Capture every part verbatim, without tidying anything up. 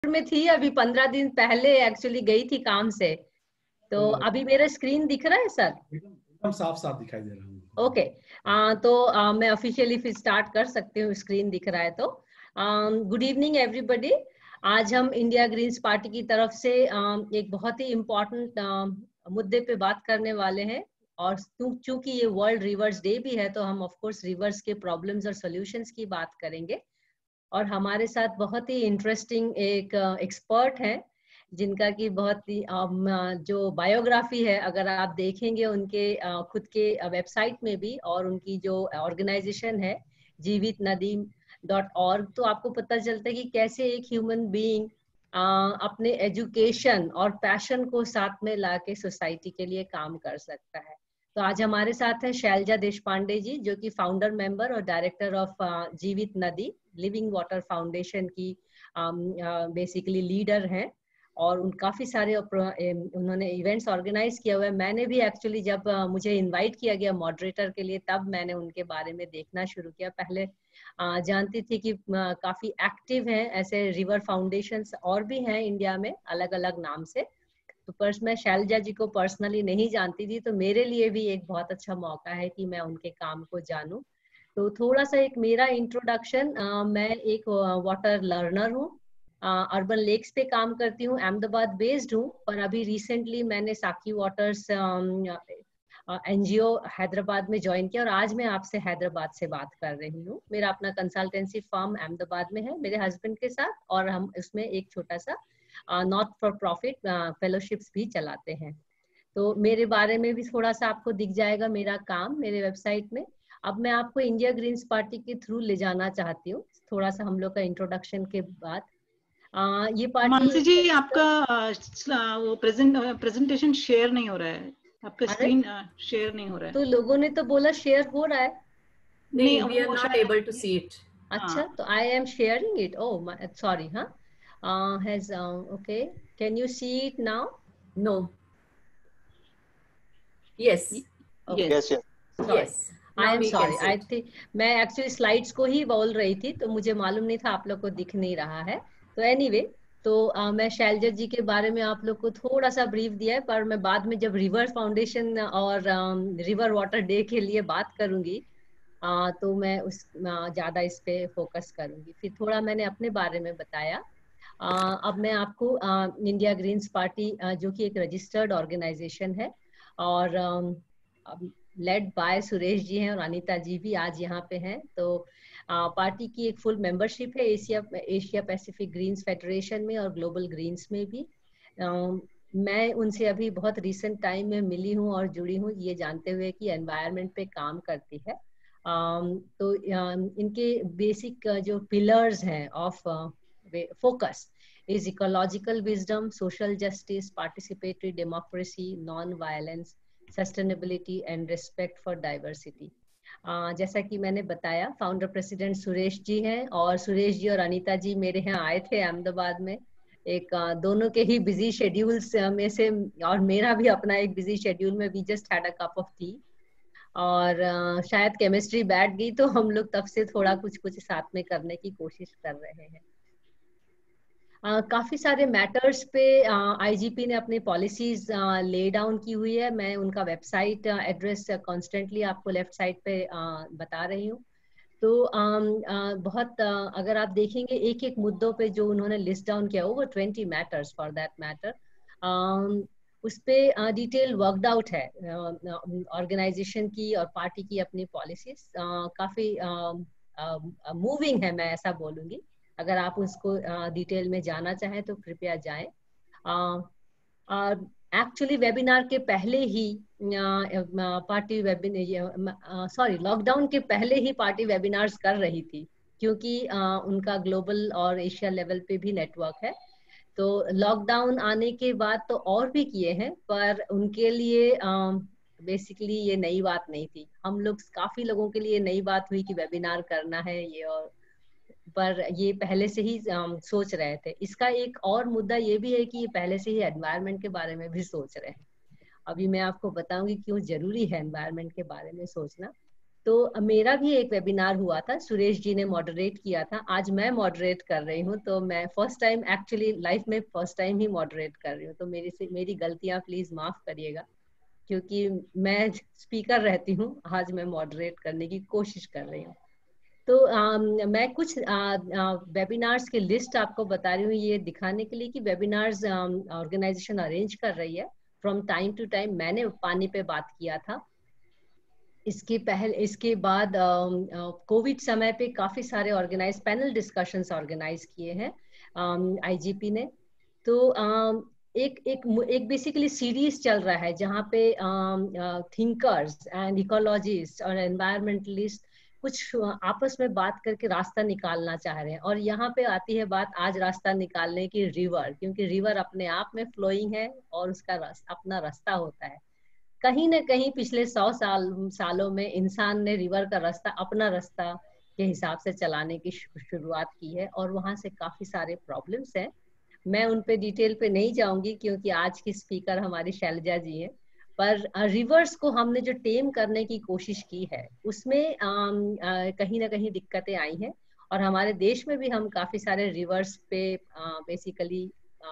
में थी, अभी पंद्रह दिन पहले एक्चुअली गई थी काम से। तो अभी मेरा स्क्रीन दिख रहा है सर? एकदम साफ साफ दिखाई दे रहा है। ओके, तो आ, मैं ऑफिशियली फिर स्टार्ट कर सकती हूँ, स्क्रीन दिख रहा है तो। Good evening everybody. आज हम इंडिया ग्रीन्स पार्टी की तरफ से आ, एक बहुत ही इम्पोर्टेंट मुद्दे पे बात करने वाले हैं। और चूंकि ये वर्ल्ड रिवर्स डे भी है, तो हम ऑफ कोर्स रिवर्स के प्रॉब्लम्स और सॉल्यूशंस की बात करेंगे। और हमारे साथ बहुत ही इंटरेस्टिंग एक एक्सपर्ट है, जिनका की बहुत ही जो बायोग्राफी है, अगर आप देखेंगे उनके खुद के वेबसाइट में भी, और उनकी जो ऑर्गेनाइजेशन है जीवित नदी डॉट ऑर्ग, तो आपको पता चलता है कि कैसे एक ह्यूमन बीइंग अपने एजुकेशन और पैशन को साथ में लाके सोसाइटी के लिए काम कर सकता है। तो आज हमारे साथ है शैलजा देशपांडे जी, जो कि फाउंडर मेंबर और director of Jeevit Nadi living water foundation की बेसिकली लीडर हैं। और उन काफी सारे उन्होंने इवेंट्स ऑर्गेनाइज किया हुआ है। मैंने भी एक्चुअली जब मुझे इनवाइट किया गया मॉडरेटर के लिए, तब मैंने उनके बारे में देखना शुरू किया। पहले जानती थी कि काफी एक्टिव हैं, ऐसे रिवर फाउंडेशंस और भी हैं इंडिया में अलग अलग नाम से। तो पर्स मैं शैलजा जी को पर्सनली नहीं जानती थी, तो मेरे लिए भी एक बहुत अच्छा मौका है कि मैं उनके काम को जानूं। तो थोड़ा सा एक मेरा इंट्रोडक्शन, मैं एक वाटर लर्नर हूँ, अर्बन लेक्स पे काम करती हूँ, अहमदाबाद बेस्ड हूँ। पर अभी रिसेंटली मैंने साकी वाटर्स एनजीओ हैदराबाद में ज्वाइन किया, और आज मैं आपसे हैदराबाद से बात कर रही हूँ। मेरा अपना कंसल्टेंसी फर्म अहमदाबाद में है मेरे हस्बैंड के साथ, और हम उसमें एक छोटा सा नॉट फॉर प्रॉफिट फेलोशिप्स भी चलाते हैं। तो मेरे बारे में भी थोड़ा सा आपको दिख जाएगा मेरा काम मेरे वेबसाइट में। अब मैं आपको इंडिया ग्रीन्स पार्टी के थ्रू ले जाना चाहती हूँ, थोड़ा सा हम लोग का इंट्रोडक्शन के बाद। आ, ये पार्टी मानसी जी, आपका आ, वो प्रेजेंट प्रेजेंटेशन शेयर नहीं हो रहा है, आपका स्क्रीन शेयर नहीं हो रहा है। तो लोगों ने तो बोला शेयर हो रहा है। नहीं, we are not able to see it. अच्छा, तो I am sharing it. Oh sorry. हाँ, has okay, can you see it now? No. Yes. Okay. Yes, yes. Yes. I am sorry, I think मैं actually slides को ही बोल रही थी, तो मुझे मालूम नहीं था आप लोग को दिख नहीं रहा है। तो एनीवे, तो uh, मैं शैलजा जी के बारे में आप लोग को थोड़ा सा ब्रीफ दिया है, पर मैं बाद में जब रिवर फाउंडेशन और रिवर वाटर डे के लिए बात करूंगी, uh, तो मैं उस uh, ज्यादा इस पे फोकस करूंगी। फिर थोड़ा मैंने अपने बारे में बताया। uh, अब मैं आपको इंडिया ग्रीन्स पार्टी, जो कि एक रजिस्टर्ड ऑर्गेनाइजेशन है, और um, led by Suresh ji हैं, और अनीता जी भी आज यहाँ पे हैं। तो आ, पार्टी की एक फुल मेंबरशिप है Asia Asia Pacific greens federation में और ग्लोबल ग्रीन्स में भी। आ, मैं उनसे अभी बहुत रिसेंट टाइम में मिली हूँ और जुड़ी हूँ, ये जानते हुए कि एनवायरनमेंट पे काम करती है। आ, तो आ, इनके बेसिक जो पिलर्स हैं of focus is ecological wisdom, social justice, participatory democracy, non violence, sustainability and respect for diversity. जैसा कि मैंने बताया, फाउंडर प्रेसिडेंट सुरेश जी हैं, और सुरेश जी और अनीता जी मेरे यहाँ आए थे अहमदाबाद में। एक uh, दोनों के ही बिजी शेड्यूल्स में से, और मेरा भी अपना एक बिजी शेड्यूल में, we just had a cup of tea, और uh, शायद केमिस्ट्री बैठ गई, तो हम लोग तब से थोड़ा कुछ कुछ साथ में करने की कोशिश कर रहे हैं। Uh, काफी सारे मैटर्स पे आईजीपी uh, ने अपनी पॉलिसीज ले डाउन की हुई है। मैं उनका वेबसाइट एड्रेस कॉन्स्टेंटली आपको लेफ्ट साइड पे uh, बता रही हूँ। तो um, uh, बहुत uh, अगर आप देखेंगे एक एक मुद्दों पे जो उन्होंने लिस्ट डाउन किया, over twenty matters for that matter, उस पे डिटेल वर्कड आउट है ऑर्गेनाइजेशन uh, की और पार्टी की अपनी पॉलिसीज। uh, काफी मूविंग uh, uh, है, मैं ऐसा बोलूंगी। अगर आप उसको डिटेल में जाना चाहें तो कृपया जाएं। एक्चुअली वेबिनार के पहले ही पार्टी वेबिनार सॉरी लॉकडाउन के पहले ही पार्टी वेबिनार्स कर रही थी, क्योंकि uh, उनका ग्लोबल और एशिया लेवल पे भी नेटवर्क है। तो लॉकडाउन आने के बाद तो और भी किए हैं, पर उनके लिए बेसिकली uh, ये नई बात नहीं थी। हम लोग काफी लोगों के लिए नई बात हुई कि वेबिनार करना है ये, और पर ये पहले से ही um, सोच रहे थे। इसका एक और मुद्दा ये भी है कि ये पहले से ही एनवायरनमेंट के बारे में भी सोच रहे हैं। अभी मैं आपको बताऊंगी क्यों जरूरी है एनवायरनमेंट के बारे में सोचना। तो मेरा भी एक वेबिनार हुआ था, सुरेश जी ने मॉडरेट किया था, आज मैं मॉडरेट कर रही हूँ। तो मैं फर्स्ट टाइम, एक्चुअली लाइफ में फर्स्ट टाइम ही मॉडरेट कर रही हूँ, तो मेरी से मेरी गलतियाँ प्लीज माफ करिएगा, क्योंकि मैं स्पीकर रहती हूँ, आज मैं मॉडरेट करने की कोशिश कर रही हूँ। तो आ, मैं कुछ वेबिनार्स की लिस्ट आपको बता रही हूँ, ये दिखाने के लिए कि वेबिनार्स ऑर्गेनाइजेशन अरेंज कर रही है फ्रॉम टाइम टू टाइम। मैंने पानी पे बात किया था, इसके पहले, इसके बाद कोविड समय पे काफी सारे ऑर्गेनाइज पैनल डिस्कशंस ऑर्गेनाइज किए हैं आईजीपी ने। तो um, एक एक एक बेसिकली सीरीज चल रहा है जहाँ पे थिंकर्स एंड इकोलॉजिस्ट और एनवायरमेंटलिस्ट कुछ आपस में बात करके रास्ता निकालना चाह रहे हैं। और यहाँ पे आती है बात आज रास्ता निकालने की रिवर, क्योंकि रिवर अपने आप में फ्लोइंग है और उसका रस, अपना रास्ता होता है। कहीं ना कहीं पिछले सौ साल सालों में इंसान ने रिवर का रास्ता अपना रास्ता के हिसाब से चलाने की शुरुआत की है, और वहां से काफी सारे प्रॉब्लम्स हैं। मैं उन पे डिटेल पे नहीं जाऊंगी क्योंकि आज की स्पीकर हमारी शैलजा जी हैं, पर रिवर्स को हमने जो टेम करने की कोशिश की है उसमें आ, आ, कहीं ना कहीं दिक्कतें आई हैं, और हमारे देश में भी हम काफी सारे रिवर्स पे बेसिकली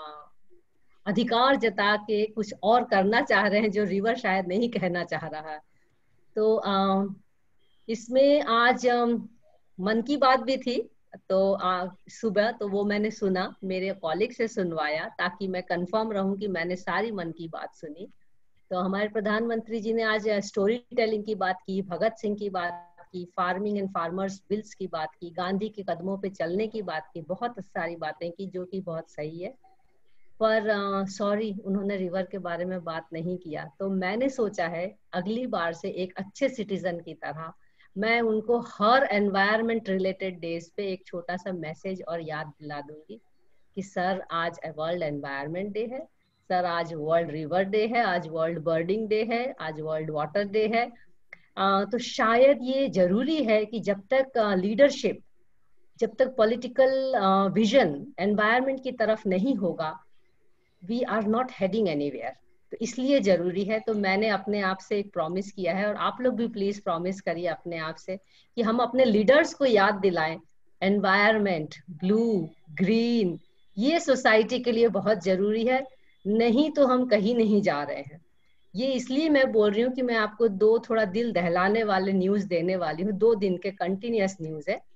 अधिकार जता के कुछ और करना चाह रहे हैं जो रिवर शायद नहीं कहना चाह रहा है। तो आ, इसमें आज आ, मन की बात भी थी, तो आ, सुबह तो वो मैंने सुना, मेरे कॉलिग से सुनवाया ताकि मैं कंफर्म रहूं कि मैंने सारी मन की बात सुनी। तो हमारे प्रधानमंत्री जी ने आज स्टोरी टेलिंग की बात की, भगत सिंह की बात की, फार्मिंग एंड फार्मर्स बिल्स की बात की, गांधी के कदमों पे चलने की बात की, बहुत सारी बातें की जो कि बहुत सही है। पर सॉरी uh, उन्होंने रिवर के बारे में बात नहीं किया। तो मैंने सोचा है अगली बार से एक अच्छे सिटीजन की तरह मैं उनको हर एनवायरमेंट रिलेटेड डेज पे एक छोटा सा मैसेज और याद दिला दूंगी कि सर आज वर्ल्ड एनवायरमेंट डे है, सर आज वर्ल्ड रिवर डे है, आज वर्ल्ड बर्डिंग डे है, आज वर्ल्ड वाटर डे है। आ, तो शायद ये जरूरी है कि जब तक लीडरशिप uh, जब तक पॉलिटिकल विजन एनवायरमेंट की तरफ नहीं होगा, we are not heading anywhere. तो इसलिए जरूरी है। तो मैंने अपने आप से एक प्रॉमिस किया है, और आप लोग भी प्लीज प्रॉमिस करिए अपने आप से कि हम अपने लीडर्स को याद दिलाएं, एनवायरमेंट, ब्लू, ग्रीन, ये सोसाइटी के लिए बहुत जरूरी है, नहीं तो हम कहीं नहीं जा रहे हैं। ये इसलिए मैं बोल रही हूँ कि मैं आपको दो थोड़ा दिल दहलाने वाले न्यूज देने वाली हूँ, दो दिन के कंटिन्यूअस न्यूज है।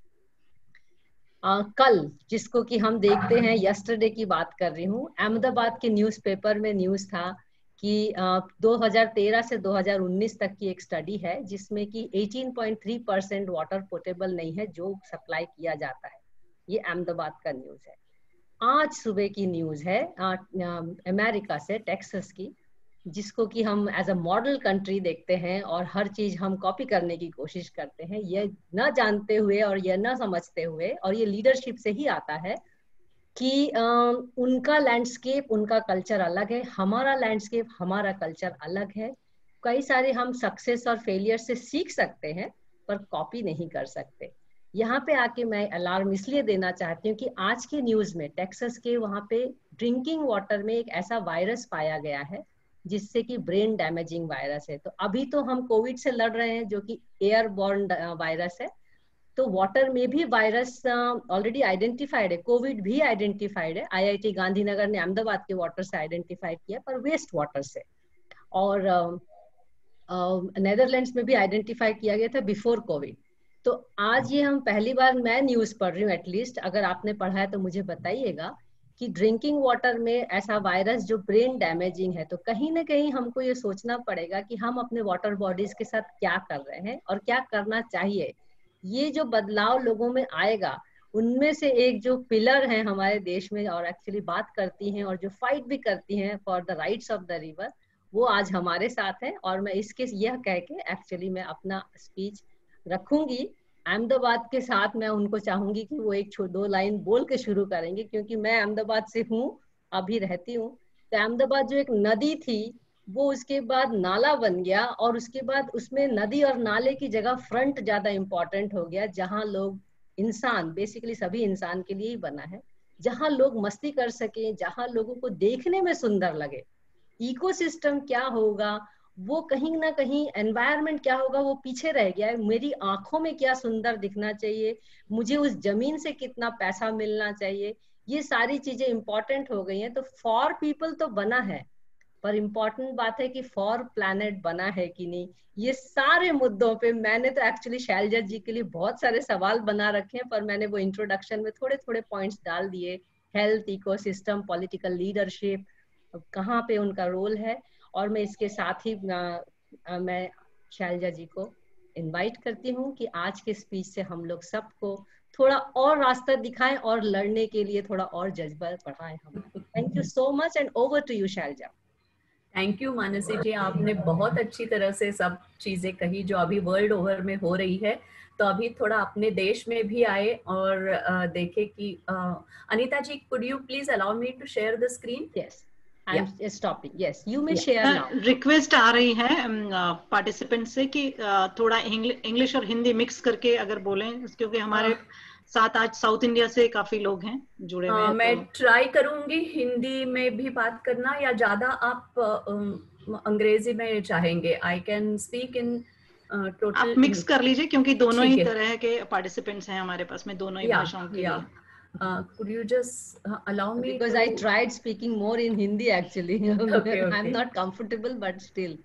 Uh, कल जिसको कि हम देखते हैं, यस्टरडे की बात कर रही हूँ, अहमदाबाद के न्यूज़पेपर में न्यूज़ था कि uh, दो हज़ार तेरह से दो हज़ार उन्नीस तक की एक स्टडी है जिसमें कि अठारह पॉइंट तीन परसेंट वाटर पोर्टेबल नहीं है जो सप्लाई किया जाता है। ये अहमदाबाद का न्यूज़ है। आज सुबह की न्यूज़ है अमेरिका से, टेक्सास की, जिसको कि हम एज अ मॉडल कंट्री देखते हैं और हर चीज हम कॉपी करने की कोशिश करते हैं, ये न जानते हुए और ये न समझते हुए, और ये लीडरशिप से ही आता है कि आ, उनका लैंडस्केप, उनका कल्चर अलग है, हमारा लैंडस्केप, हमारा कल्चर अलग है। कई सारे हम सक्सेस और फेलियर से सीख सकते हैं पर कॉपी नहीं कर सकते। यहाँ पे आके मैं अलार्म इसलिए देना चाहती हूँ कि आज के न्यूज में टेक्सास के वहाँ पे ड्रिंकिंग वाटर में एक ऐसा वायरस पाया गया है जिससे कि ब्रेन डैमेजिंग वायरस है। तो अभी तो हम कोविड से लड़ रहे हैं जो कि एयरबॉर्न वायरस है, तो वाटर में भी वायरस ऑलरेडी आइडेंटिफाइड है, कोविड भी आइडेंटिफाइड है। आईआईटी गांधीनगर ने अहमदाबाद के वाटर से आइडेंटिफाइड किया, पर वेस्ट वाटर से, और नेदरलैंड्स uh, uh, में भी आइडेंटिफाई किया गया था बिफोर कोविड। तो आज ये हम पहली बार, मैं न्यूज पढ़ रही हूँ, एटलीस्ट अगर आपने पढ़ा है तो मुझे बताइएगा कि ड्रिंकिंग वाटर में ऐसा वायरस जो ब्रेन डैमेजिंग है। तो कहीं ना कहीं हमको ये सोचना पड़ेगा कि हम अपने वाटर बॉडीज के साथ क्या कर रहे हैं और क्या करना चाहिए। ये जो बदलाव लोगों में आएगा, उनमें से एक जो पिलर है हमारे देश में और एक्चुअली बात करती हैं और जो फाइट भी करती हैं for the rights of the river, वो आज हमारे साथ है। और मैं इसके यह कह के एक्चुअली मैं अपना स्पीच रखूंगी। अहमदाबाद के साथ मैं उनको चाहूंगी कि वो एक दो लाइन बोल के शुरू करेंगे, क्योंकि मैं अहमदाबाद से हूँ, अभी रहती हूँ। तो अहमदाबाद जो एक नदी थी वो उसके बाद नाला बन गया, और उसके बाद उसमें नदी और नाले की जगह फ्रंट ज्यादा इंपॉर्टेंट हो गया, जहाँ लोग, इंसान, बेसिकली सभी इंसान के लिए ही बना है, जहाँ लोग मस्ती कर सके, जहाँ लोगों को देखने में सुंदर लगे। इकोसिस्टम क्या होगा वो कहीं ना कहीं एनवायरनमेंट क्या होगा वो पीछे रह गया है। मेरी आंखों में क्या सुंदर दिखना चाहिए, मुझे उस जमीन से कितना पैसा मिलना चाहिए, ये सारी चीजें इंपॉर्टेंट हो गई हैं। तो फॉर पीपल तो बना है, पर इम्पोर्टेंट बात है कि फॉर प्लैनेट बना है कि नहीं। ये सारे मुद्दों पे मैंने तो एक्चुअली शैलजा जी के लिए बहुत सारे सवाल बना रखे हैं, पर मैंने वो इंट्रोडक्शन में थोड़े थोड़े पॉइंट्स डाल दिए। हेल्थ, इकोसिस्टम, पॉलिटिकल लीडरशिप, कहाँ पे उनका रोल है। और मैं इसके साथ ही आ, आ, मैं शैलजा जी को इनवाइट करती हूँ कि आज के स्पीच से हम लोग सबको थोड़ा और रास्ता दिखाएं और लड़ने के लिए थोड़ा और जज्बा बढ़ाएं हमारा। Thank you so much and over to you Shailaja. Thank you Mansi ji, आपने बहुत अच्छी तरह से सब चीजें कही जो अभी वर्ल्ड ओवर में हो रही है। तो अभी थोड़ा अपने देश में भी आए और uh, देखे कि uh, Anita ji, could you please allow me to share the screen? Yes, I am stopping. Yes, you may Yeah. Share now. Request आ रही है पार्टिसिपेंट से कि uh, थोड़ा इंग्लिश और हिंदी मिक्स करके अगर बोलें, क्योंकि हमारे साथ आज साउथ इंडिया से काफी लोग हैं जुड़े हुए uh, हैं। मैं तो ट्राई करूंगी हिंदी में भी बात करना, या ज्यादा आप uh, अंग्रेजी में चाहेंगे? I can speak in total. आप मिक्स कर लीजिए, क्योंकि दोनों ही ठीक है। तरह के पार्टिसिपेंट्स हैं हमारे पास में, दोनों ही Yeah, भाषाओं के yeah. लिए। Uh, could you just uh, allow me Because to... I tried speaking more in Hindi actually. Okay, okay. I'm not comfortable, but still.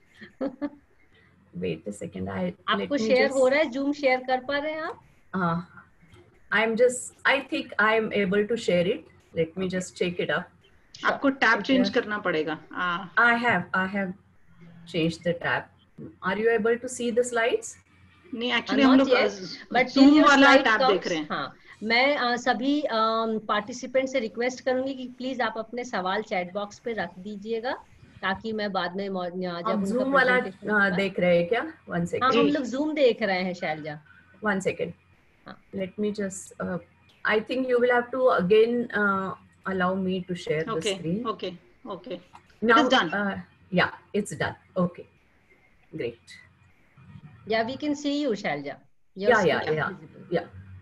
Wait a second. I आपको let me शेयर just... हो रहा है? Zoom share कर पा रहे हैं आप? Uh, I'm just... I think I'm able to share it. Let me just check it up. Sure. आपको टैब Okay. चेंज करना पड़ेगा। आ, I have, I have changed the tab. Are you able to see the slides? नहीं, Uh, actually हम not लोग yet, but till Zoom your वाला slide tab देख comes, रहे हैं। हाँ, मैं uh, सभी पार्टिसिपेंट से रिक्वेस्ट करूंगी कि प्लीज आप अपने सवाल चैट बॉक्स पे रख दीजिएगा, ताकि मैं बाद में मौ- जब आप उनका Zoom वाला presentation uh, होगा। देख रहे हैं क्या? One हाँ, second. हम लोग जूम देख रहे हैं शैलजा। One second. हाँ. Let me just... Uh, I think you will have to again uh, allow me to share the okay screen. Okay okay, Now, it is done. uh, yeah, it's done. Okay, great. Yeah, we can see you, Shalja. Your Yeah, yeah, screen is yeah, visible. yeah.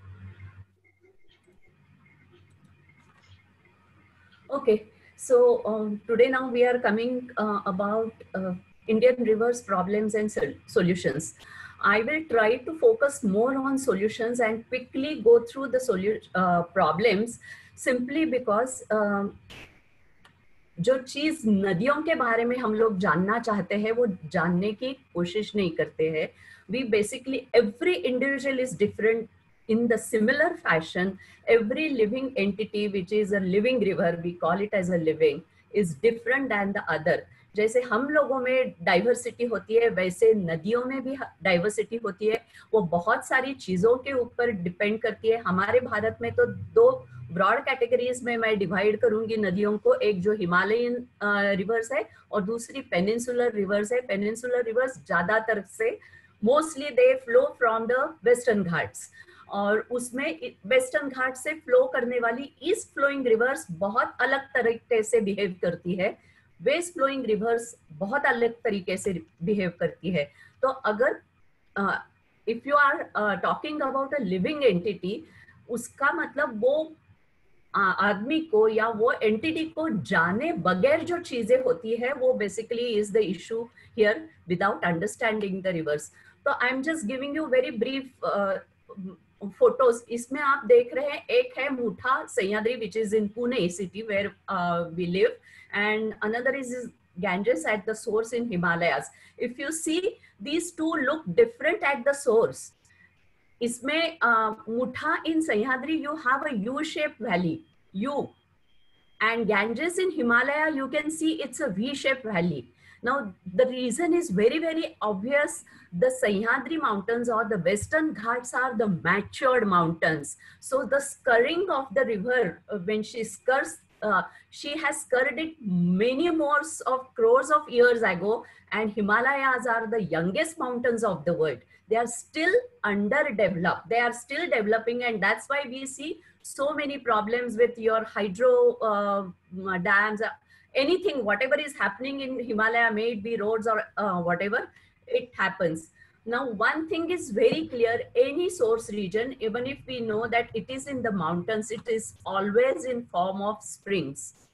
Okay, so um, today now we are coming uh, about uh, Indian rivers problems and sol solutions. I will try to focus more on solutions and quickly go through the solu uh, problems, simply because um, जो चीज नदियों के बारे में हम लोग जानना चाहते हैं वो जानने की कोशिश नहीं करते हैं. We basically, every individual is different. In the similar fashion, every living entity which is a living river, we call it as a living, is different than the other. जैसे हम लोगों में डाइवर्सिटी होती है, वैसे नदियों में भी डाइवर्सिटी होती है. वो बहुत सारी चीजों के ऊपर डिपेंड करती है. हमारे भारत में तो दो ब्रॉड कैटेगरीज में मैं डिवाइड करूंगी नदियों को. एक जो हिमालयन रिवर्स है और दूसरी पेनिनसुलर रिवर्स है. पेनिनसुलर रिवर्स ज्यादातर से mostly they flow from the western Ghats, और उसमें वेस्टर्न घाट से फ्लो करने वाली ईस्ट फ्लोइंग रिवर्स बहुत अलग तरीके से बिहेव करती है. वेस्ट फ्लोइंग रिवर्स बहुत अलग तरीके से बिहेव करती है. तो अगर if you are talking about a living entity, उसका मतलब वो आदमी को या वो एंटिटी को जाने बगैर जो चीजें होती है वो basically is the issue here, without understanding the rivers. तो I am just giving you very brief photos. इसमें आप देख रहे हैं, एक है Mutha Sahyadri which is in Pune city where we live, and another is Ganges at the source in Himalayas. If you see, these two look different at the source. इसमें मुठा in Sahyadri you have a U-shaped valley, U, and Ganges in Himalaya you can see it's a V-shaped valley. Now the reason is very very obvious. The Sahyadri mountains or the Western Ghats are the matured mountains. So the scurrying of the river, uh, when she scurs, Uh, she has scurried it many more of crores of years ago, and Himalayas are the youngest mountains of the world. They are still underdeveloped. They are still developing, and that's why we see so many problems with your hydro uh, dams, anything, whatever is happening in Himalaya, may it be roads or uh, whatever, it happens. Now, one thing is very clear, any source region, even if we know that it is in the mountains, it is always in form of springs.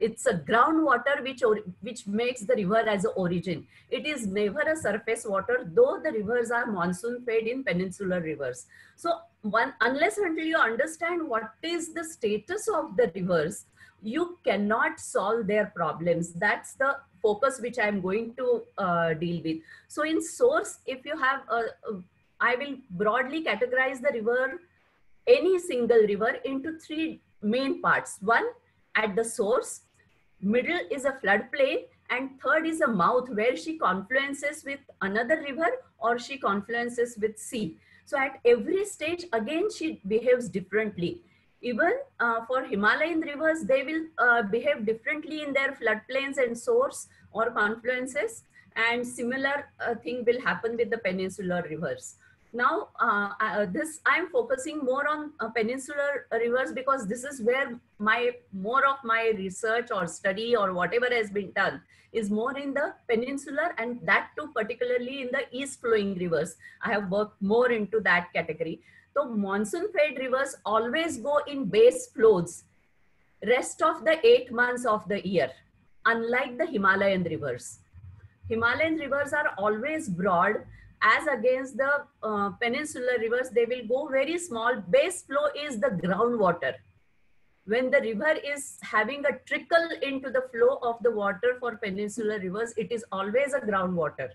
it's a groundwater which, which makes the river as an origin. It is never a surface water, though the rivers are monsoon fed in peninsular rivers. So one, unless until you understand what is the status of the rivers, you cannot solve their problems. That's the focus which I'm going to uh, deal with. So in source, if you have, a, a, I will broadly categorize the river, any single river, into three main parts. One, at the source, middle is a floodplain, and third is a mouth where she confluences with another river or she confluences with sea. So at every stage, again, she behaves differently. Even uh, for Himalayan rivers, they will uh, behave differently in their floodplains and source or confluences, and similar uh, thing will happen with the peninsular rivers. Now, uh, uh, this I'm focusing more on uh, peninsular rivers because this is where my more of my research or study or whatever has been done is more in the peninsular, and that too particularly in the east flowing rivers. I have worked more into that category. So monsoon fed rivers always go in base flows rest of the eight months of the year, unlike the Himalayan rivers. Himalayan rivers are always broad. As against the uh, peninsular rivers, they will go very small. Base flow is the groundwater. When the river is having a trickle into the flow of the water for peninsular rivers, it is always a groundwater.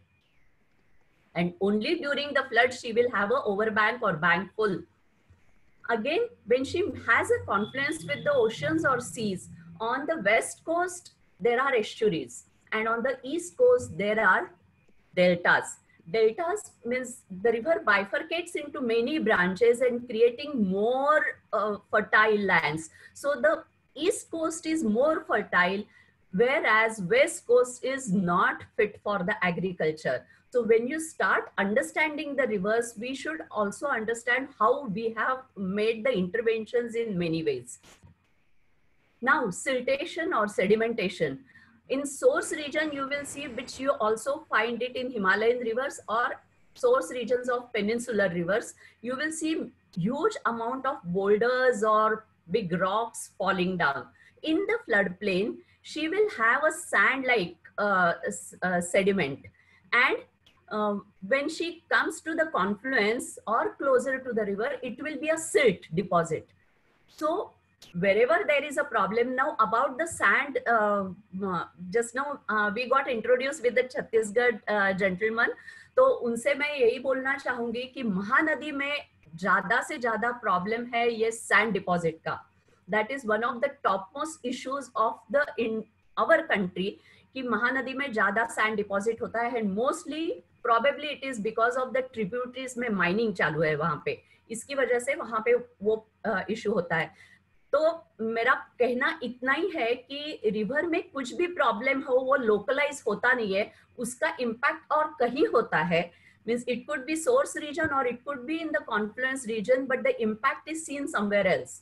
And only during the flood, she will have a overbank or bank full. Again, when she has a confluence with the oceans or seas, on the west coast, there are estuaries. And on the east coast, there are deltas. Deltas means the river bifurcates into many branches and creating more uh, fertile lands. So the east coast is more fertile, whereas west coast is not fit for the agriculture. So when you start understanding the rivers, we should also understand how we have made the interventions in many ways. Now, siltation or sedimentation. In source region, you will see, which you also find it in Himalayan rivers or source regions of peninsular rivers, you will see huge amount of boulders or big rocks falling down. In the floodplain, she will have a sand-like uh, uh, sediment. And um, when she comes to the confluence or closer to the river, it will be a silt deposit. So wherever there is a problem now about the sand, uh, just now uh, we got introduced with the Chhattisgarh uh, gentleman. तो उनसे मैं यही बोलना चाहूंगी कि महानदी में ज्यादा से ज्यादा प्रॉब्लम है ये सैंड डिपॉजिट का. That is one of the topmost issues of the in our country कि महानदी में ज्यादा सैंड डिपॉजिट होता है, and mostly probably it is because of the tributaries में माइनिंग चालू है वहां पे, इसकी वजह से वहां पे वो इशू uh, होता है. तो मेरा कहना इतना ही है कि रिवर में कुछ भी प्रॉब्लम हो वो लोकलाइज होता नहीं है, उसका इम्पैक्ट और कहीं होता है. Means it could be source region और it could be in the confluence region, but the impact is seen somewhere else.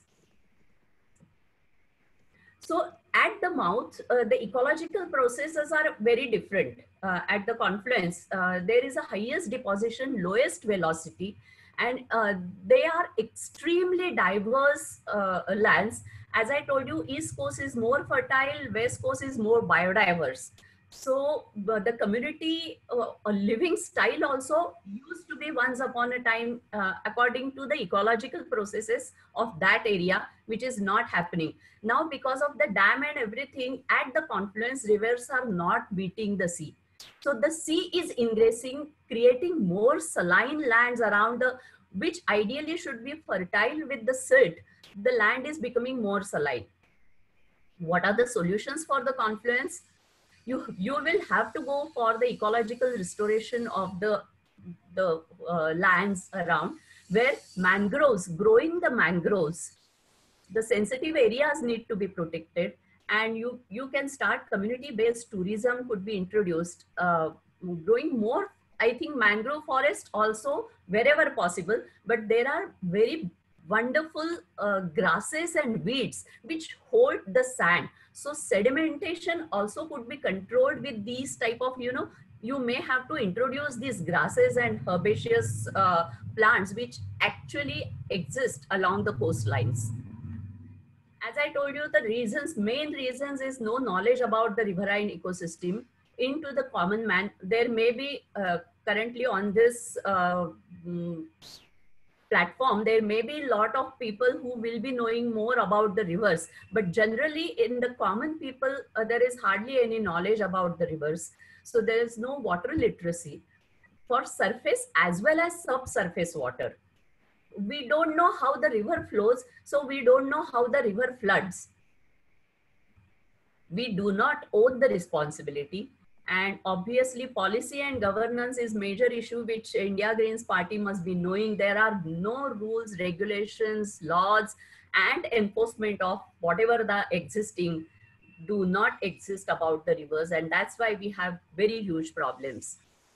So at the mouth, uh, the ecological processes are very different. Uh, at the confluence, uh, there is a highest deposition, lowest velocity, and uh, they are extremely diverse uh, lands. As I told you, East Coast is more fertile, West Coast is more biodiverse. So uh, the community uh, a living style also used to be once upon a time uh, according to the ecological processes of that area, which is not happening. Now because of the dam and everything, at the confluence, rivers are not meeting the sea. So the sea is ingressing, creating more saline lands around the, which ideally should be fertile with the silt. The land is becoming more saline. What are the solutions for the confluence? You, you will have to go for the ecological restoration of the, the uh, lands around, where mangroves, growing the mangroves, the sensitive areas need to be protected, and you, you can start community-based tourism could be introduced, uh, growing more, I think mangrove forest also wherever possible, but there are very wonderful uh, grasses and weeds which hold the sand. So sedimentation also could be controlled with these type of, you know, you may have to introduce these grasses and herbaceous uh, plants which actually exist along the coastlines. as I told you, the reasons, main reasons is no knowledge about the riverine ecosystem into the common man. There may be uh, currently on this uh, mm, platform, there may be a lot of people who will be knowing more about the rivers, but generally in the common people, uh, there is hardly any knowledge about the rivers. So there is no water literacy for surface as well as subsurface water. We don't know how the river flows, so we don't know how the river floods. We do not own the responsibility, and obviously policy and governance is major issue which India Greens Party must be knowing. There are no rules, regulations, laws, and enforcement of whatever the existing do not exist about the rivers, and that's why we have very huge problems.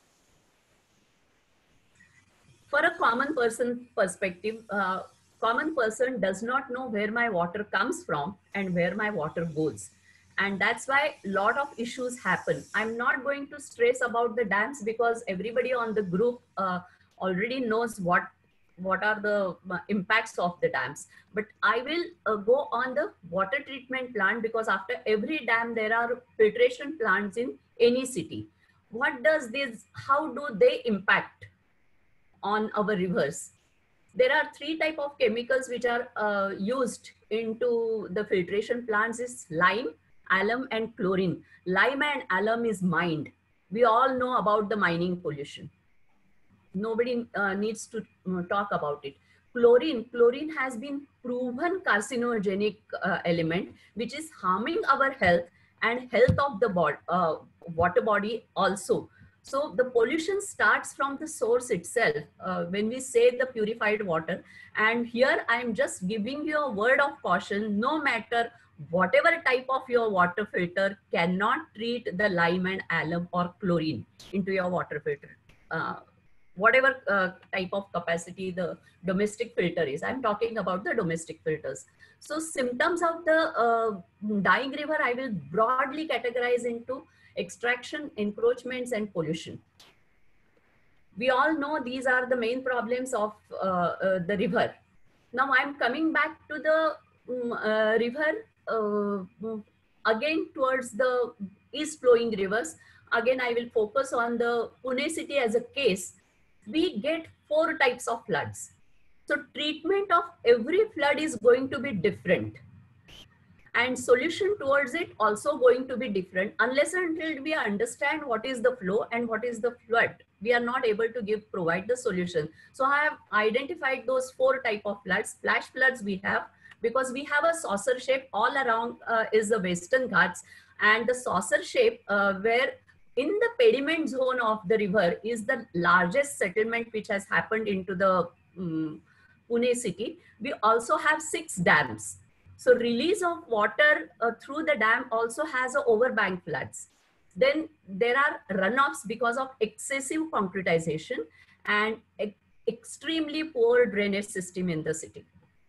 For a common person perspective, uh, common person does not know where my water comes from and where my water goes. And that's why a lot of issues happen. I'm not going to stress about the dams because everybody on the group uh, already knows what, what are the impacts of the dams. But I will uh, go on the water treatment plant, because after every dam, there are filtration plants in any city. What does this, how do they impact on our rivers? There are three type of chemicals which are uh, used into the filtration plants is lime, alum, and chlorine. Lime and alum is mined. We all know about the mining pollution. Nobody uh, needs to uh, talk about it. Chlorine, chlorine has been proven carcinogenic uh, element, which is harming our health and health of the body, uh, water body also. So the pollution starts from the source itself uh, when we say the purified water. And here I'm just giving you a word of caution. No matter whatever type of your water filter, cannot treat the lime and alum or chlorine into your water filter. Uh, whatever uh, type of capacity the domestic filter is. I'm talking about the domestic filters. So symptoms of the uh, dying river, I will broadly categorize into extraction, encroachments, and pollution. We all know these are the main problems of uh, uh, the river. Now I'm coming back to the um, uh, river uh, again towards the east flowing rivers. Again, I will focus on the Pune city as a case. We get four types of floods. So treatment of every flood is going to be different. And solution towards it also going to be different. Unless and until we understand what is the flow and what is the flood, we are not able to give provide the solution. So I have identified those four type of floods. Flash floods we have, because we have a saucer shape all around uh, is the Western Ghats, and the saucer shape uh, where in the pediment zone of the river is the largest settlement which has happened into the um, Pune city. We also have six dams. So release of water uh, through the dam also has a overbank floods. Then there are runoffs because of excessive concretization and e extremely poor drainage system in the city.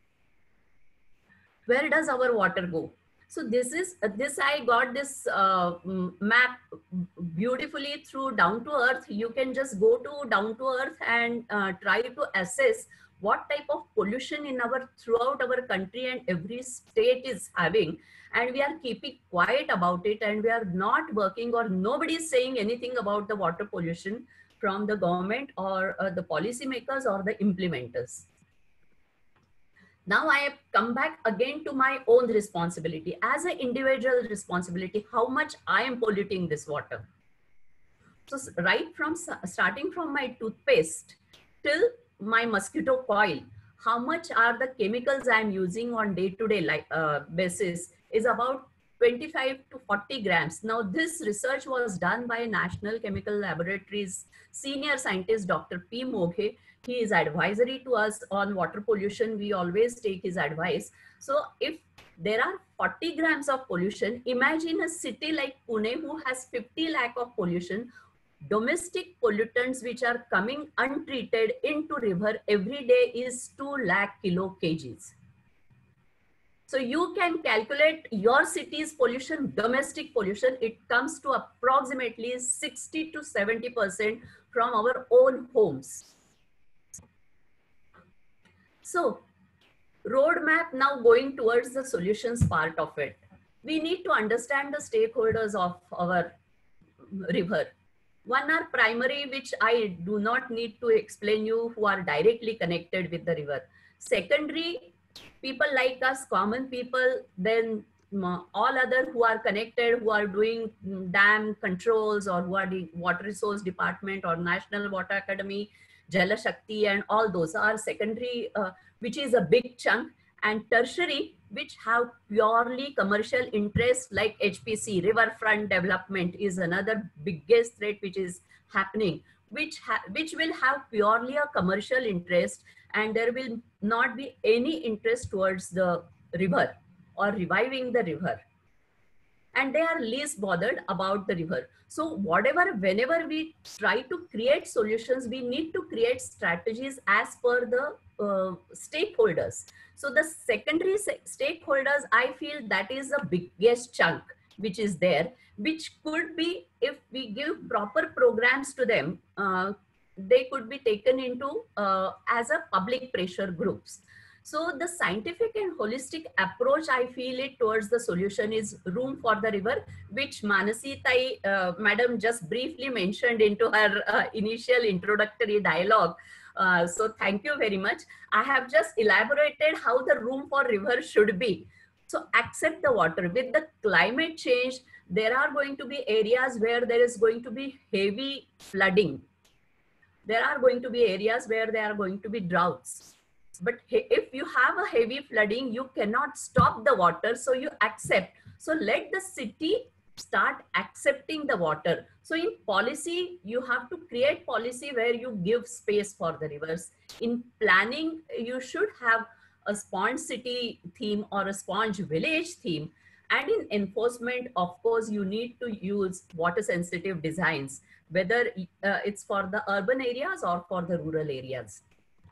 Where does our water go? So this is, uh, this I got this uh, map beautifully through Down to Earth. You can just go to Down to Earth and uh, try to assess what type of pollution in our throughout our country and every state is having, and we are keeping quiet about it, and we are not working, or nobody is saying anything about the water pollution from the government or uh, the policymakers or the implementers. Now I have come back again to my own responsibility as an individual responsibility, how much I am polluting this water. So right from starting from my toothpaste till my mosquito coil, how much are the chemicals I'm using on day-to-day -day, uh, basis is about twenty-five to forty grams. Now this research was done by National Chemical Laboratories senior scientist Doctor P. Moghe. He is advisory to us on water pollution. We always take his advice. So if there are forty grams of pollution, imagine a city like Pune who has fifty lakh of pollution. Domestic pollutants which are coming untreated into river every day is two lakh kilo kgs. So you can calculate your city's pollution, domestic pollution, it comes to approximately sixty to seventy percent from our own homes. So roadmap, now going towards the solutions part of it. We need to understand the stakeholders of our river. One are primary, which I do not need to explain you, who are directly connected with the river. Secondary, people like us, common people, then um, all other who are connected, who are doing dam controls, or who are the water resource department or National Water Academy, Jala Shakti, and all those are secondary, uh, which is a big chunk. And tertiary, which have purely commercial interests, like H P C, riverfront development is another biggest threat which is happening, which, ha which will have purely a commercial interest, and there will not be any interest towards the river or reviving the river. And they are least bothered about the river. So whatever, whenever we try to create solutions, we need to create strategies as per the uh, stakeholders. So the secondary stakeholders, I feel that is the biggest chunk which is there, which could be, if we give proper programs to them, uh, they could be taken into uh, as a public pressure groups. So the scientific and holistic approach, I feel it towards the solution is room for the river, which Manasi Tai, uh, madam just briefly mentioned into her uh, initial introductory dialogue. Uh, so thank you very much. I have just elaborated how the room for river should be. So accept the water. With the climate change, there are going to be areas where there is going to be heavy flooding. There are going to be areas where there are going to be droughts. But if you have a heavy flooding, you cannot stop the water, so you accept. So let the city start accepting the water. So in policy, you have to create policy where you give space for the rivers. In planning, you should have a sponge city theme or a sponge village theme. And in enforcement, of course, you need to use water sensitive designs, whether uh, it's for the urban areas or for the rural areas.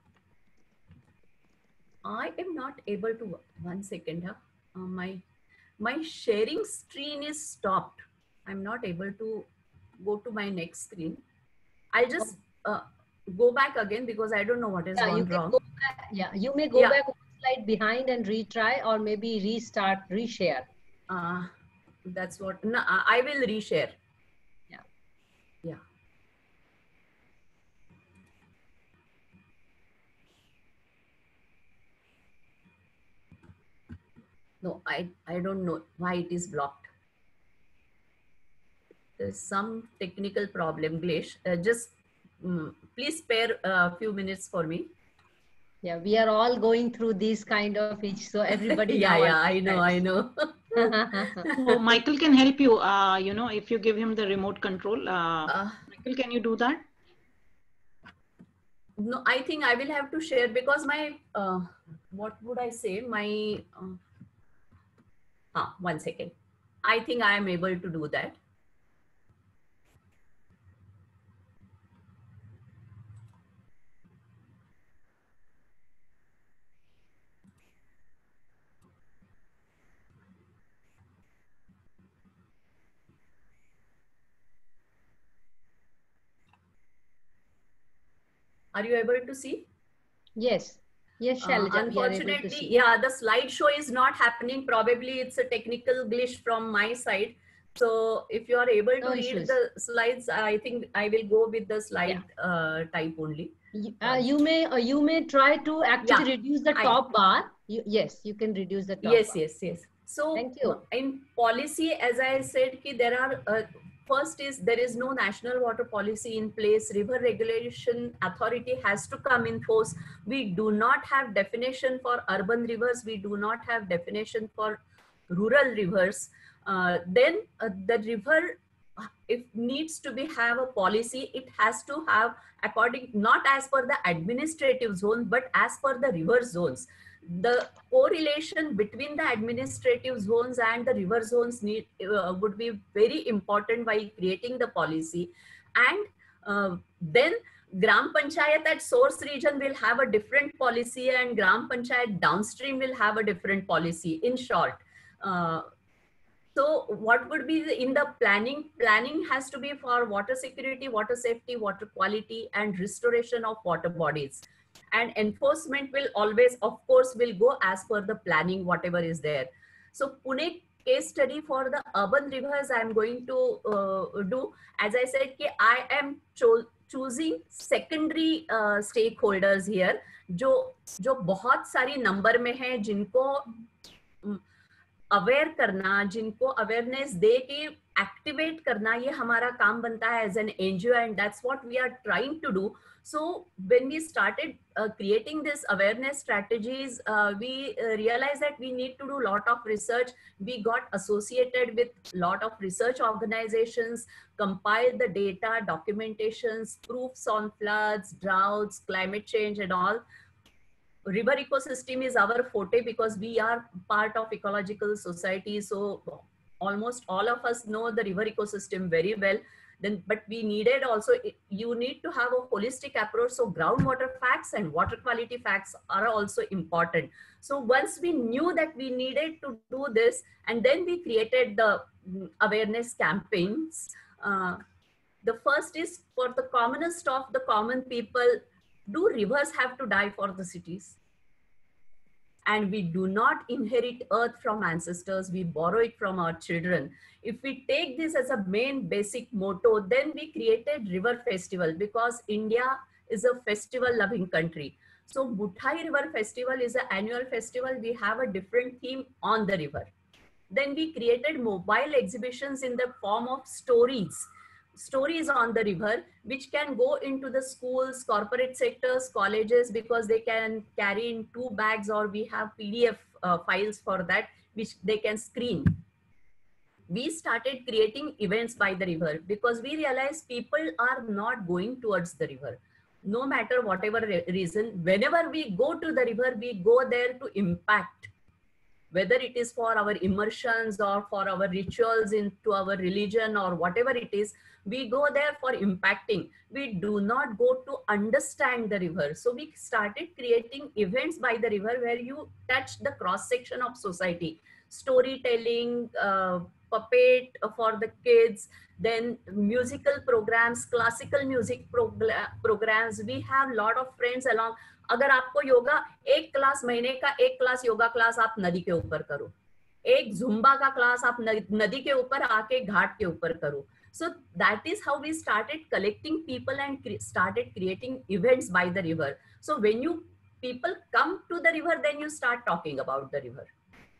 I am not able to, one second, huh? uh, my, my sharing screen is stopped. I'm not able to go to my next screen. I'll just uh, go back again because I don't know what is yeah, gone you can wrong. Go back, yeah, you may go yeah. back one slide behind and retry, or maybe restart, reshare. Uh, that's what, no, I will reshare. Yeah. Yeah. No, I, I don't know why it is blocked. There's some technical problem, Glesh. Uh, just um, please spare a few minutes for me. Yeah, we are all going through these kind of each, so everybody. yeah, now yeah, I know, I know. So Michael can help you. Uh, you know, if you give him the remote control. Uh, uh, Michael, can you do that? No, I think I will have to share because my, uh, what would I say? My, uh, ah, one second. I think I am able to do that. Are you able to see? Yes. Yes, Shailaja, uh, unfortunately, yeah, the slideshow is not happening. Probably it's a technical glitch from my side. So if you are able to no read issues. the slides, I think I will go with the slide yeah. uh, type only. Uh, you may uh, you may try to actually yeah, reduce the top I, bar. You, yes, you can reduce the top yes, bar. Yes, yes, yes. So thank you. In policy, as I said, ki there are uh, first is there is no national water policy in place. River regulation authority has to come in force. We do not have definition for urban rivers. We do not have definition for rural rivers. Uh, then uh, the river, if needs to be have a policy, it has to have according, not as per the administrative zone, but as per the river zones. The correlation between the administrative zones and the river zones need uh, would be very important while creating the policy. And uh, then Gram Panchayat at source region will have a different policy, and Gram Panchayat downstream will have a different policy, in short. Uh, so what would be the, in the planning? Planning has to be for water security, water safety, water quality, and restoration of water bodies. and enforcement will always, of course, will go as per the planning, whatever is there. So Pune case study for the urban rivers I am going to uh, do. As I said, कि I am cho choosing secondary uh, stakeholders here, जो जो बहुत सारी number में है, जिनको aware करना, जिनको अवेयरनेस दे के एक्टिवेट करना, ये हमारा काम बनता है as an NGO, and that's what we are trying to do. So when we started uh, creating this awareness strategies, uh, we uh, realized that we need to do a lot of research. We got associated with lot of research organizations, compiled the data, documentations, proofs on floods, droughts, climate change and all. River ecosystem is our forte because we are part of ecological society. So almost all of us know the river ecosystem very well. Then, but we needed also, you need to have a holistic approach. So groundwater facts and water quality facts are also important. So once we knew that we needed to do this, and then we created the awareness campaigns. Uh, the first is for the commonest of the common people, do rivers have to die for the cities? And we do not inherit earth from ancestors, we borrow it from our children. If we take this as a main basic motto, then we created River Festival, because India is a festival loving country. So Bhuthai River Festival is an annual festival. We have a different theme on the river. Then we created mobile exhibitions in the form of stories. Stories on the river, which can go into the schools, corporate sectors, colleges, because they can carry in two bags, or we have P D F uh, files for that, which they can screen. We started creating events by the river because we realized people are not going towards the river. No matter whatever reason, whenever we go to the river, we go there to impact. Whether it is for our immersions or for our rituals into our religion or whatever it is, we go there for impacting. We do not go to understand the river. So we started creating events by the river where you touch the cross section of society. Storytelling, uh, puppet for the kids, then musical programs, classical music programs. We have a lot of friends along. अगर आपको योगा एक class, महीने का एक class yoga class आप नदी के ऊपर करो, एक जुम्बा का क्लास आप नदी के ऊपर आके घाट के ऊपर करो. So that is how we started collecting people and started creating events by the river. So when you people come to the river, then you start talking about the river.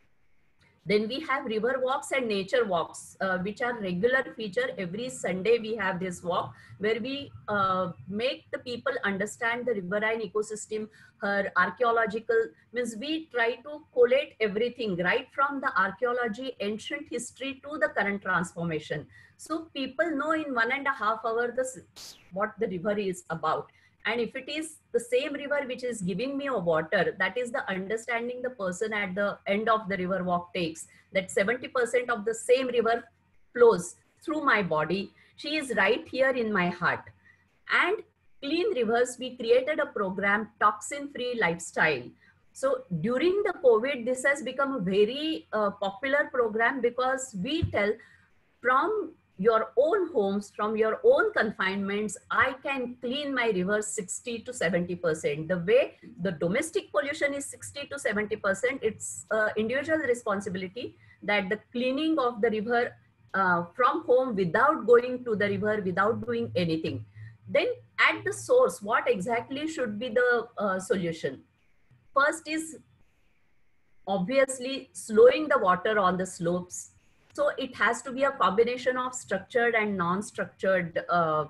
Then we have river walks and nature walks, uh, which are regular feature. Every Sunday we have this walk where we uh, make the people understand the riverine ecosystem, her archaeological, means we try to collate everything right from the archaeology, ancient history to the current transformation. So people know in one and a half hour this, what the river is about. And if it is the same river which is giving me a water, that is the understanding the person at the end of the river walk takes, that seventy percent of the same river flows through my body. She is right here in my heart. And Clean Rivers, we created a program, Toxin-Free Lifestyle. So during the COVID, this has become a very uh, popular program because we tell from your own homes, from your own confinements, I can clean my rivers sixty to seventy percent. The way the domestic pollution is sixty to seventy percent, it's uh, individual responsibility that the cleaning of the river uh, from home without going to the river, without doing anything. Then at the source, what exactly should be the uh, solution? First is obviously slowing the water on the slopes. So it has to be a combination of structured and non-structured uh,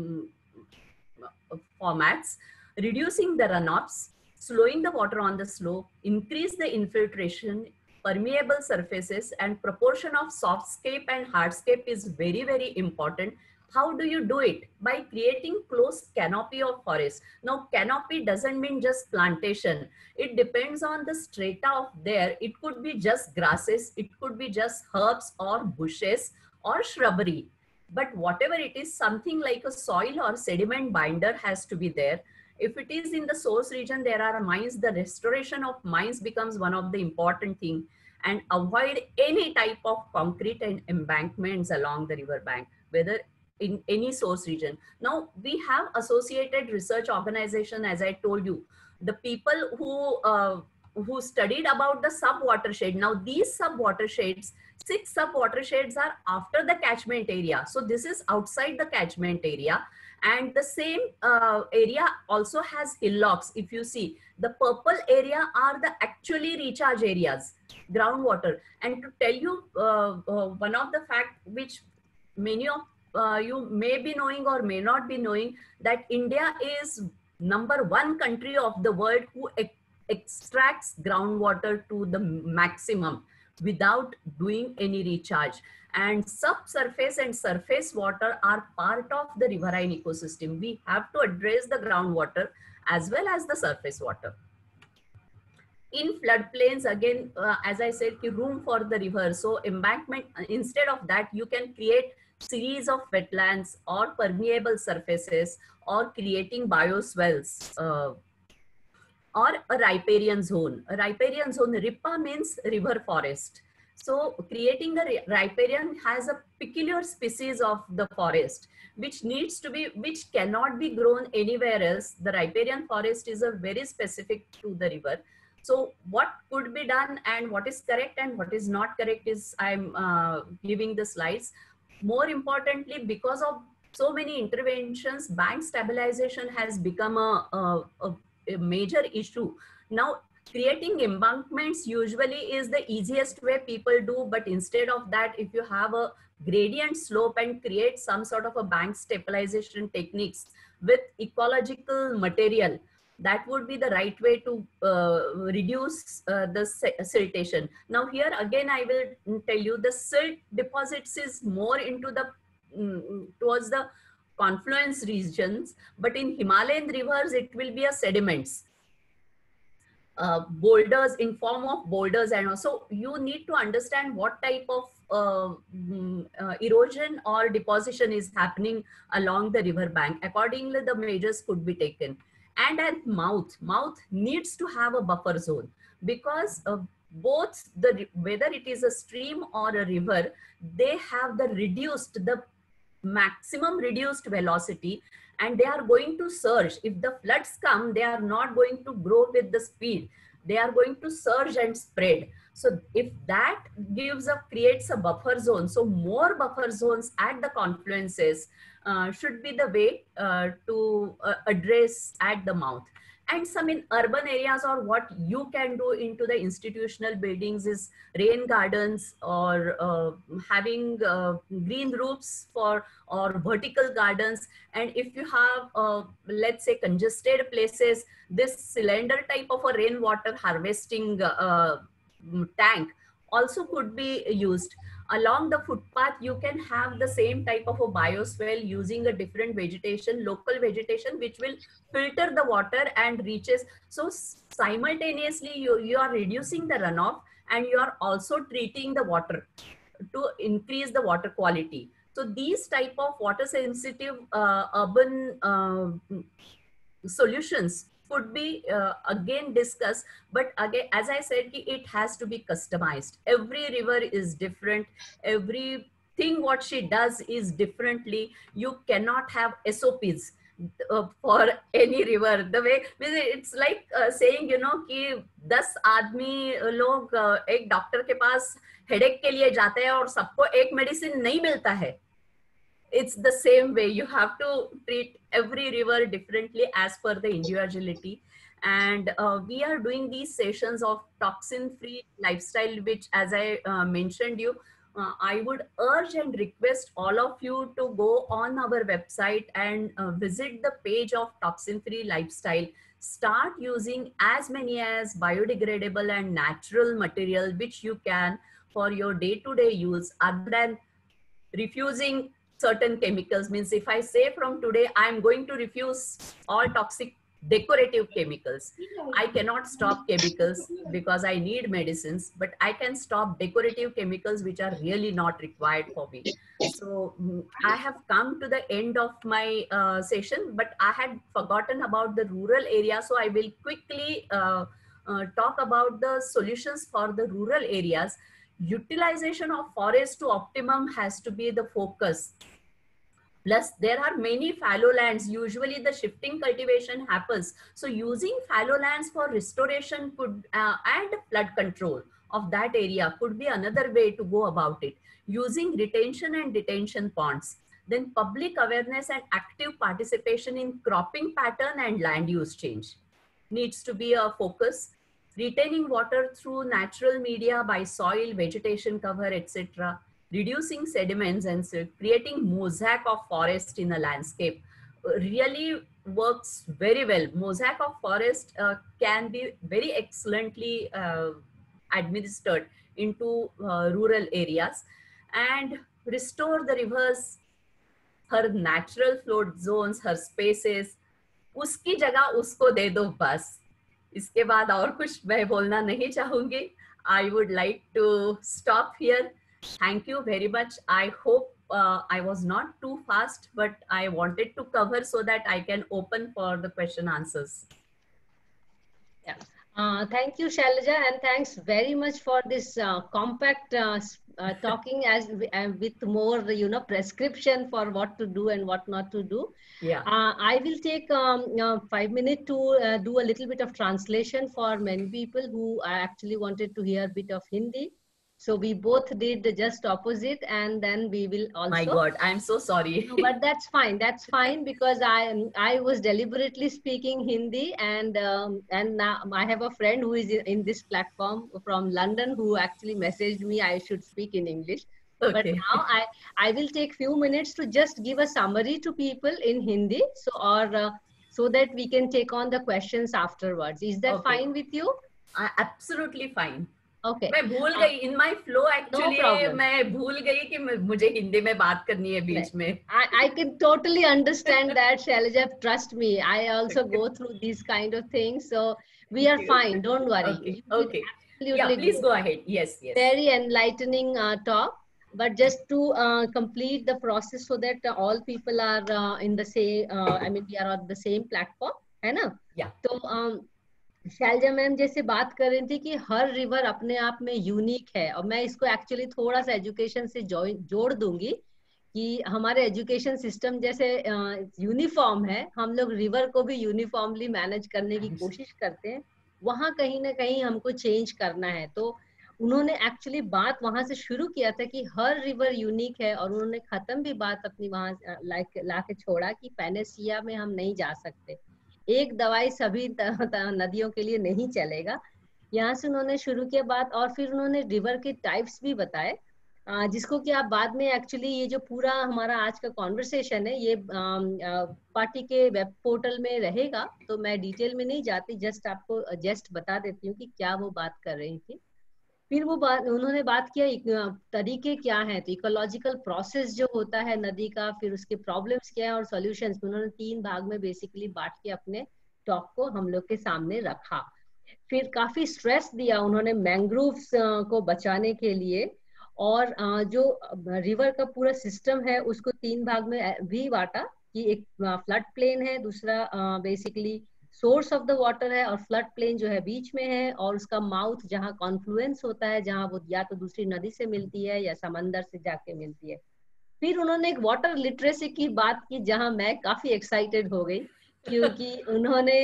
formats, reducing the runoffs, slowing the water on the slope, increase the infiltration, permeable surfaces, and proportion of softscape and hardscape is very, very important. How do you do it? By creating close canopy of forest. Now, canopy doesn't mean just plantation. It depends on the strata of there. It could be just grasses, it could be just herbs or bushes or shrubbery. But whatever it is, something like a soil or sediment binder has to be there. If it is in the source region, there are mines, the restoration of mines becomes one of the important things. And avoid any type of concrete and embankments along the river bank, whether in any source region. Now we have associated research organization, as I told you, the people who uh, who studied about the sub watershed. Now these sub watersheds, six sub watersheds are after the catchment area. So this is outside the catchment area. And the same uh, area also has hillocks. If you see, the purple area are the actually recharge areas, groundwater. And to tell you uh, uh, one of the fact which many of uh, you may be knowing or may not be knowing, that India is number one country of the world who ex extracts groundwater to the maximum without doing any recharge. And subsurface and surface water are part of the riverine ecosystem. We have to address the groundwater as well as the surface water. In floodplains, again, uh, as I said, room for the river. So embankment, instead of that, you can create series of wetlands or permeable surfaces, or creating bioswales, uh, or a riparian zone. A riparian zone, ripa means river forest. So creating a riparian has a peculiar species of the forest, which needs to be, which cannot be grown anywhere else. The riparian forest is a very specific to the river. So what could be done and what is correct and what is not correct is I'm uh, giving the slides. More importantly, because of so many interventions, bank stabilization has become a, a, a, a major issue. Now, creating embankments usually is the easiest way people do, but instead of that, if you have a gradient slope and create some sort of a bank stabilization techniques with ecological material, that would be the right way to uh, reduce uh, the siltation. Now here again, I will tell you the silt deposits is more into the, um, towards the confluence regions, but in Himalayan rivers, it will be a sediments. Uh, boulders in form of boulders, and also you need to understand what type of uh, uh, erosion or deposition is happening along the river bank. Accordingly, the measures could be taken. And at mouth, mouth needs to have a buffer zone, because uh, both the, whether it is a stream or a river, they have the reduced, the maximum reduced velocity, and they are going to surge. If the floods come, they are not going to grow with the speed. They are going to surge and spread. So if that gives a, creates a buffer zone, so more buffer zones at the confluences uh, should be the way uh, to uh, address at the mouth. And some in urban areas, or what you can do into the institutional buildings is rain gardens, or uh, having uh, green roofs for, or vertical gardens. And if you have, uh, let's say, congested places, this cylinder type of a rainwater harvesting uh, tank also could be used. Along the footpath, you can have the same type of a bioswale using a different vegetation, local vegetation, which will filter the water and reaches. So simultaneously, you, you are reducing the runoff, and you are also treating the water to increase the water quality. So these type of water sensitive uh, urban uh, solutions could be uh, again discussed, but again, as I said, it has to be customized. Every river is different. Everything what she does is differently. You cannot have S O Ps uh, for any river. The way, it's like uh, saying, you know, कि दस आदमी लोग uh, एक doctor के पास headache के लिए जाते हैं और सबको एक मेडिसिन नहीं मिलता है. It's the same way. You have to treat every river differently as per the individuality. And uh, we are doing these sessions of toxin-free lifestyle, which, as I uh, mentioned you, uh, I would urge and request all of you to go on our website and uh, visit the page of toxin-free lifestyle. Start using as many as biodegradable and natural material which you can for your day-to-day use, other than refusing certain chemicals. Means if I say from today, I'm going to refuse all toxic decorative chemicals, I cannot stop chemicals because I need medicines, but I can stop decorative chemicals which are really not required for me. So I have come to the end of my uh, session, but I had forgotten about the rural area. So I will quickly uh, uh, talk about the solutions for the rural areas. Utilization of forest to optimum has to be the focus. Plus, there are many fallow lands. Usually the shifting cultivation happens. So using fallow lands for restoration could uh, and flood control of that area could be another way to go about it. Using retention and detention ponds. Then public awareness and active participation in cropping pattern and land use change needs to be a focus. Retaining water through natural media by soil, vegetation cover, et cetera. Reducing sediments and so creating mosaic of forest in a landscape really works very well. Mosaic of forest uh, can be very excellently uh, administered into uh, rural areas and restore the rivers, her natural flood zones, her spaces. उसकी जगह उसको दे दो बस. इसके बाद और कुछ मैं बोलना नहीं चाहूंगी. I would like to stop here. Thank you very much. I hope uh, I was not too fast, but I wanted to cover so that I can open for the question answers. Yeah. Uh, thank you, Shailaja, and thanks very much for this uh, compact uh, uh, talking as uh, with more, you know, prescription for what to do and what not to do. Yeah. Uh, I will take um, uh, five minutes to uh, do a little bit of translation for many people who actually wanted to hear a bit of Hindi. So we both did just opposite, and then we will also. My God, I'm so sorry. No, but that's fine. That's fine because I I was deliberately speaking Hindi, and um, and now I have a friend who is in this platform from London who actually messaged me I should speak in English. Okay. But now I I will take few minutes to just give a summary to people in Hindi, so or uh, so that we can take on the questions afterwards. Is that okay. fine with you? Uh, absolutely fine. Okay. मैं भूल गई in my flow actually no मैं भूल गई कि मुझे हिंदी में बात करनी है बीच में. I I can totally understand that, Shailaja. Trust me, I also go through these kind of things, so we are fine. Don't worry. Okay. Okay. Yeah, please go ahead. Yes. Yes. Very enlightening uh, talk, but just to uh, complete the process so that uh, all people are uh, in the same. Uh, I mean, we are on the same platform, है ना? Yeah. तो um, Selja ma'am जैसे बात कर रही थी कि हर river अपने आप में यूनिक है, और मैं इसको एक्चुअली थोड़ा सा एजुकेशन से जोड़ दूंगी कि हमारे एजुकेशन सिस्टम जैसे यूनिफॉर्म है, हम लोग रिवर को भी यूनिफॉर्मली मैनेज करने की कोशिश करते हैं, वहाँ कहीं ना कहीं हमको चेंज करना है. तो उन्होंने एक्चुअली बात वहां से शुरू किया था कि हर रिवर यूनिक है, और उन्होंने खत्म भी बात अपनी वहां ला के छोड़ा कि पैनेसिया में हम नहीं जा सकते, एक दवाई सभी नदियों के लिए नहीं चलेगा. यहाँ से उन्होंने शुरू किया बात, और फिर उन्होंने रिवर के टाइप्स भी बताए, जिसको कि आप बाद में एक्चुअली ये जो पूरा हमारा आज का कॉन्वर्सेशन है ये पार्टी के वेब पोर्टल में रहेगा, तो मैं डिटेल में नहीं जाती, जस्ट आपको जस्ट बता देती हूँ कि क्या वो बात कर रही थी. फिर वो बात उन्होंने बात किया तरीके क्या हैं, तो इकोलॉजिकल प्रोसेस जो होता है नदी का, फिर उसके प्रॉब्लम्स क्या है और सॉल्यूशंस. उन्होंने तीन भाग में बेसिकली बांट के अपने टॉक को हम लोग के सामने रखा. फिर काफी स्ट्रेस दिया उन्होंने मैंग्रोव्स को बचाने के लिए, और जो रिवर का पूरा सिस्टम है उसको तीन भाग में भी बांटा कि एक फ्लड प्लेन है, दूसरा basically source of the water है, और फ्लड प्लेन जो है बीच में है, और उसका माउथ जहाँ कॉन्फ्लुएंस होता है, जहाँ वो या तो दूसरी नदी से मिलती है या समंदर से जाके मिलती है. फिर उन्होंने एक वाटर लिटरेसी की बात की, जहाँ मैं काफी एक्साइटेड हो गई क्योंकि उन्होंने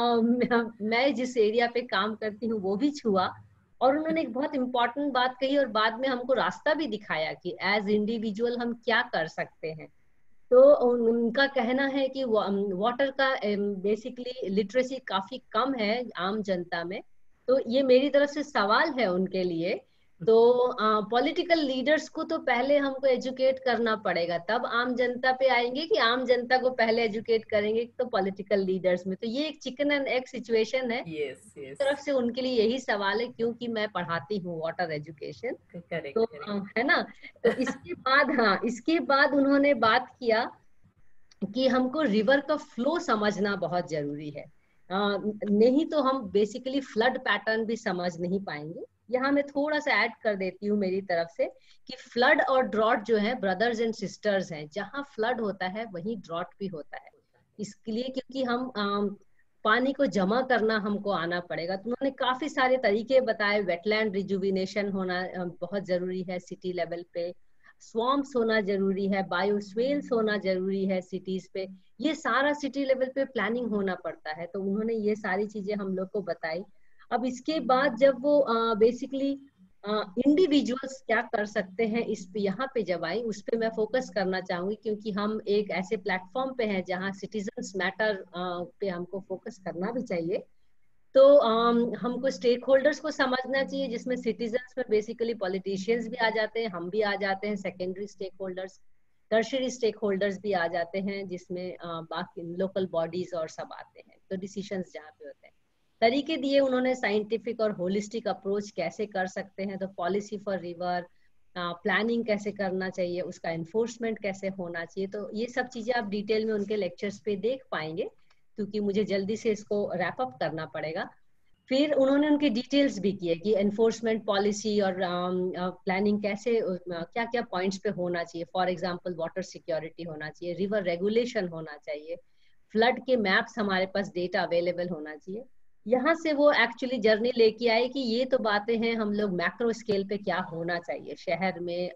आ, मैं जिस एरिया पे काम करती हूँ वो भी छुआ, और उन्होंने एक बहुत इंपॉर्टेंट बात कही, और बाद में हमको रास्ता भी दिखाया कि एज इंडिविजुअल हम क्या कर सकते हैं. तो उनका कहना है कि वाटर का बेसिकली लिटरेसी काफी कम है आम जनता में. तो ये मेरी तरफ से सवाल है उनके लिए. तो पॉलिटिकल लीडर्स को तो पहले हमको एजुकेट करना पड़ेगा, तब आम जनता पे आएंगे कि आम जनता को पहले एजुकेट करेंगे तो पॉलिटिकल लीडर्स में. तो ये एक चिकन एंड एग सिचुएशन है. yes, yes. तरफ से उनके लिए यही सवाल है, क्योंकि मैं पढ़ाती हूँ वाटर एजुकेशन. तो correct. है ना. तो इसके बाद हाँ इसके बाद उन्होंने बात किया कि हमको रिवर का फ्लो समझना बहुत जरूरी है, आ, नहीं तो हम बेसिकली फ्लड पैटर्न भी समझ नहीं पाएंगे. यहाँ मैं थोड़ा सा ऐड कर देती हूँ मेरी तरफ से कि फ्लड और ड्रॉट जो है ब्रदर्स एंड सिस्टर्स हैं. जहाँ फ्लड होता है वहीं ड्रॉट भी होता है. इसके लिए क्योंकि हम आ, पानी को जमा करना हमको आना पड़ेगा. तो उन्होंने काफी सारे तरीके बताए. वेटलैंड रिजुविनेशन होना बहुत जरूरी है सिटी लेवल पे. स्वॉम्प्स होना जरूरी है, बायोस्वेल्स होना जरूरी है सिटीज पे, ये सारा सिटी लेवल पे प्लानिंग होना पड़ता है। तो उन्होंने ये सारी चीजें हम लोग को बताई। अब इसके बाद जब वो बेसिकली इंडिविजुअल्स क्या कर सकते हैं इस पे, यहाँ पे जब आई उस पे मैं फोकस करना चाहूंगी, क्योंकि हम एक ऐसे प्लेटफॉर्म पे हैं जहाँ सिटीजन्स मैटर पे हमको फोकस करना भी चाहिए। तो um, हमको स्टेक होल्डर्स को समझना चाहिए, जिसमें सिटीजन्स में बेसिकली पॉलिटिशियंस भी आ जाते हैं, हम भी आ जाते हैं, secondary stakeholders, tertiary stakeholders भी आ जाते हैं, जिसमें uh, बाकी लोकल बॉडीज और सब आते हैं, तो डिसीजंस जहाँ पे होते हैं। तरीके दिए उन्होंने, साइंटिफिक और होलिस्टिक अप्रोच कैसे कर सकते हैं, तो पॉलिसी फॉर रिवर, प्लानिंग कैसे करना चाहिए, उसका एनफोर्समेंट कैसे होना चाहिए। तो ये सब चीजें आप डिटेल में उनके लेक्चर्स पे देख पाएंगे, क्योंकि मुझे जल्दी से इसको रैप अप करना पड़ेगा। फिर उन्होंने उनके डिटेल्स भी किए कि एनफोर्समेंट पॉलिसी और प्लानिंग uh, कैसे uh, क्या क्या पॉइंट्स पे होना चाहिए। फॉर एग्जांपल वाटर सिक्योरिटी होना चाहिए, रिवर रेगुलेशन होना चाहिए, फ्लड के मैप्स हमारे पास डेटा अवेलेबल होना चाहिए। यहाँ से वो एक्चुअली जर्नी लेके आए कि ये तो बातें हैं, हम लोग मैक्रो स्केल पे क्या होना चाहिए शहर में,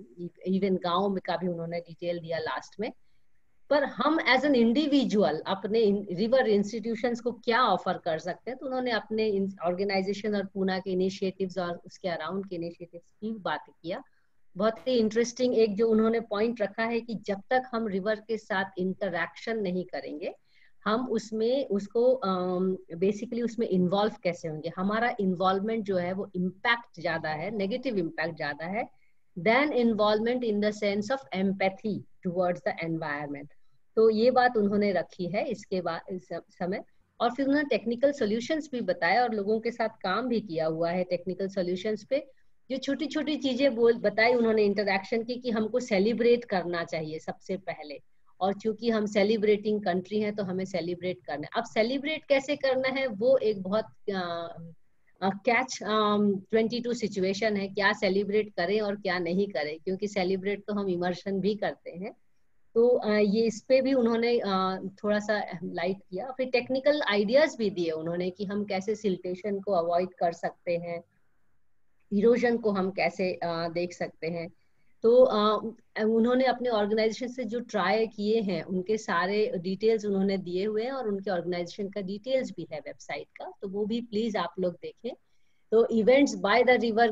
इवन गाँव में का भी उन्होंने डिटेल दिया लास्ट में। पर हम एज एन इंडिविजुअल अपने रिवर इंस्टीट्यूशंस को क्या ऑफर कर सकते हैं, तो उन्होंने अपने ऑर्गेनाइजेशन और पूना के इनिशिएटिव्स और उसके अराउंड के इनिशिएटिव्स की बात किया। बहुत ही इंटरेस्टिंग एक जो उन्होंने पॉइंट रखा है कि जब तक हम रिवर के साथ इंटरैक्शन नहीं करेंगे, हम उसमें उसको बेसिकली uh, उसमें इन्वॉल्व कैसे होंगे। हमारा इन्वॉल्वमेंट जो है वो इम्पैक्ट ज्यादा है, नेगेटिव इम्पैक्ट ज्यादा है than involvement in the sense of empathy towards the environment. तो ये बात उन्होंने रखी है इसके बाद इस समय। और फिर उन्होंने टेक्निकल सॉल्यूशंस भी बताया और लोगों के साथ काम भी किया हुआ है टेक्निकल सॉल्यूशंस पे। जो छोटी छोटी चीजें बोल बताई उन्होंने इंटरैक्शन की, कि हमको सेलिब्रेट करना चाहिए सबसे पहले, और चूंकि हम सेलिब्रेटिंग कंट्री हैं तो हमें सेलिब्रेट करना है। अब सेलिब्रेट कैसे करना है वो एक बहुत कैच ट्वेंटी टू सिचुएशन है, क्या सेलिब्रेट करें और क्या नहीं करें, क्योंकि सेलिब्रेट तो हम इमर्शन भी करते हैं। तो uh, ये इस पे भी उन्होंने uh, थोड़ा सा लाइट किया। फिर टेक्निकल आइडियाज भी दिए उन्होंने कि हम कैसे सिल्टेशन को अवॉइड कर सकते हैं, इरोजन को हम कैसे uh, देख सकते हैं। तो uh, उन्होंने अपने ऑर्गेनाइजेशन से जो ट्राई किए हैं उनके सारे डिटेल्स उन्होंने दिए हुए हैं, और उनके ऑर्गेनाइजेशन का डिटेल्स भी है वेबसाइट का, तो वो भी प्लीज आप लोग देखें। तो इवेंट्स बाय द रिवर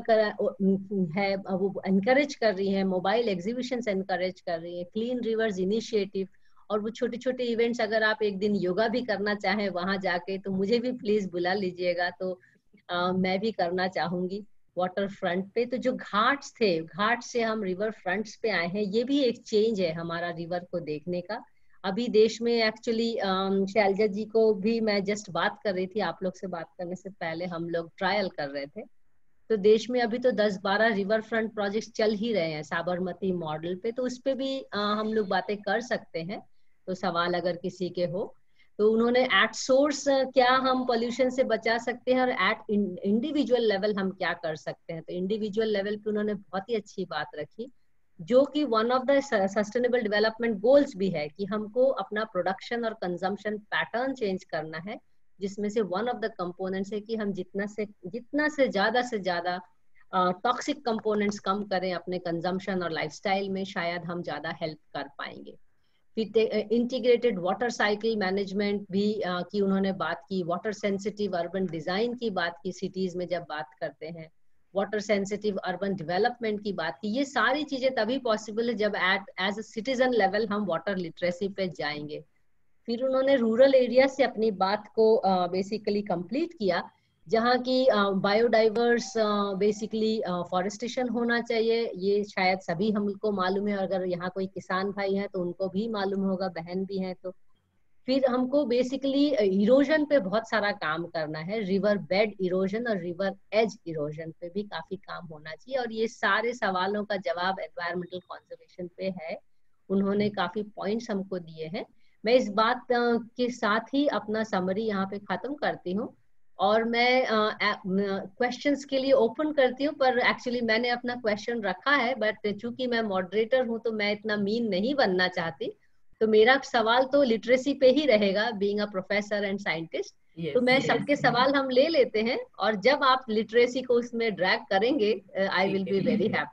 है वो एनकरेज कर रही है, मोबाइल एग्जीबिशंस एनकरेज कर रही है, क्लीन रिवर्स इनिशिएटिव, और वो छोटे छोटे इवेंट्स अगर आप एक दिन योगा भी करना चाहें वहां जाके तो मुझे भी प्लीज बुला लीजिएगा, तो आ, मैं भी करना चाहूंगी वाटर फ्रंट पे। तो जो घाट्स थे, घाट से हम रिवर फ्रंट्स पे आए हैं, ये भी एक चेंज है हमारा रिवर को देखने का। अभी देश में एक्चुअली शैलजा जी को भी मैं जस्ट बात कर रही थी, आप लोग से बात करने से पहले हम लोग ट्रायल कर रहे थे। तो देश में अभी तो दस बारह रिवर फ्रंट प्रोजेक्ट्स चल ही रहे हैं साबरमती मॉडल पे, तो उस पे भी आ, हम लोग बातें कर सकते हैं, तो सवाल अगर किसी के हो। तो उन्होंने एट सोर्स क्या हम पोल्यूशन से बचा सकते हैं और एट इंडिविजुअल लेवल हम क्या कर सकते हैं, तो इंडिविजुअल लेवल पे उन्होंने बहुत ही अच्छी बात रखी, जो कि one of the sustainable development goals भी है कि हमको अपना प्रोडक्शन और कंजम्पशन पैटर्न चेंज करना है, जिसमें से वन ऑफ द कंपोनेंट्स है कि हम जितना से जितना से ज्यादा से ज्यादा टॉक्सिक uh, कंपोनेंट्स कम करें अपने कंजम्पशन और लाइफस्टाइल में, शायद हम ज्यादा हेल्प कर पाएंगे। फिर इंटीग्रेटेड वाटर साइकिल मैनेजमेंट भी uh, की उन्होंने बात की, वाटर सेंसिटिव अर्बन डिजाइन की बात की, सिटीज में जब बात करते हैं, वाटर सेंसिटिव अर्बन डेवलपमेंट की बात की। ये सारी चीजें तभी पॉसिबल है जब at as a citizen level हम वाटर लिटरेसी पे जाएंगे। फिर उन्होंने रूरल एरिया से अपनी बात को बेसिकली uh, कंप्लीट किया, जहाँ की बायोडाइवर्स बेसिकली फॉरेस्टेशन होना चाहिए। ये शायद सभी हमको मालूम है, अगर यहाँ कोई किसान भाई हैं तो उनको भी मालूम होगा, बहन भी हैं तो। फिर हमको बेसिकली इरोजन पे बहुत सारा काम करना है, रिवर बेड इरोजन और रिवर एज इरोजन पे भी काफी काम होना चाहिए, और ये सारे सवालों का जवाब एनवायरमेंटल कंजर्वेशन पे है। उन्होंने काफी पॉइंट्स हमको दिए हैं। मैं इस बात के साथ ही अपना समरी यहाँ पे खत्म करती हूँ, और मैं क्वेश्चंस uh, के लिए ओपन करती हूँ। पर एक्चुअली मैंने अपना क्वेश्चन रखा है, बट चूंकि मैं मॉडरेटर हूँ तो मैं इतना मीन नहीं बनना चाहती, तो मेरा सवाल तो लिटरेसी पे ही रहेगा, being a professor and scientist. तो मैं yes, सबके yes. सवाल हम ले लेते हैं, और जब आप लिटरेसी को उसमें ड्रैग करेंगे I will be very happy.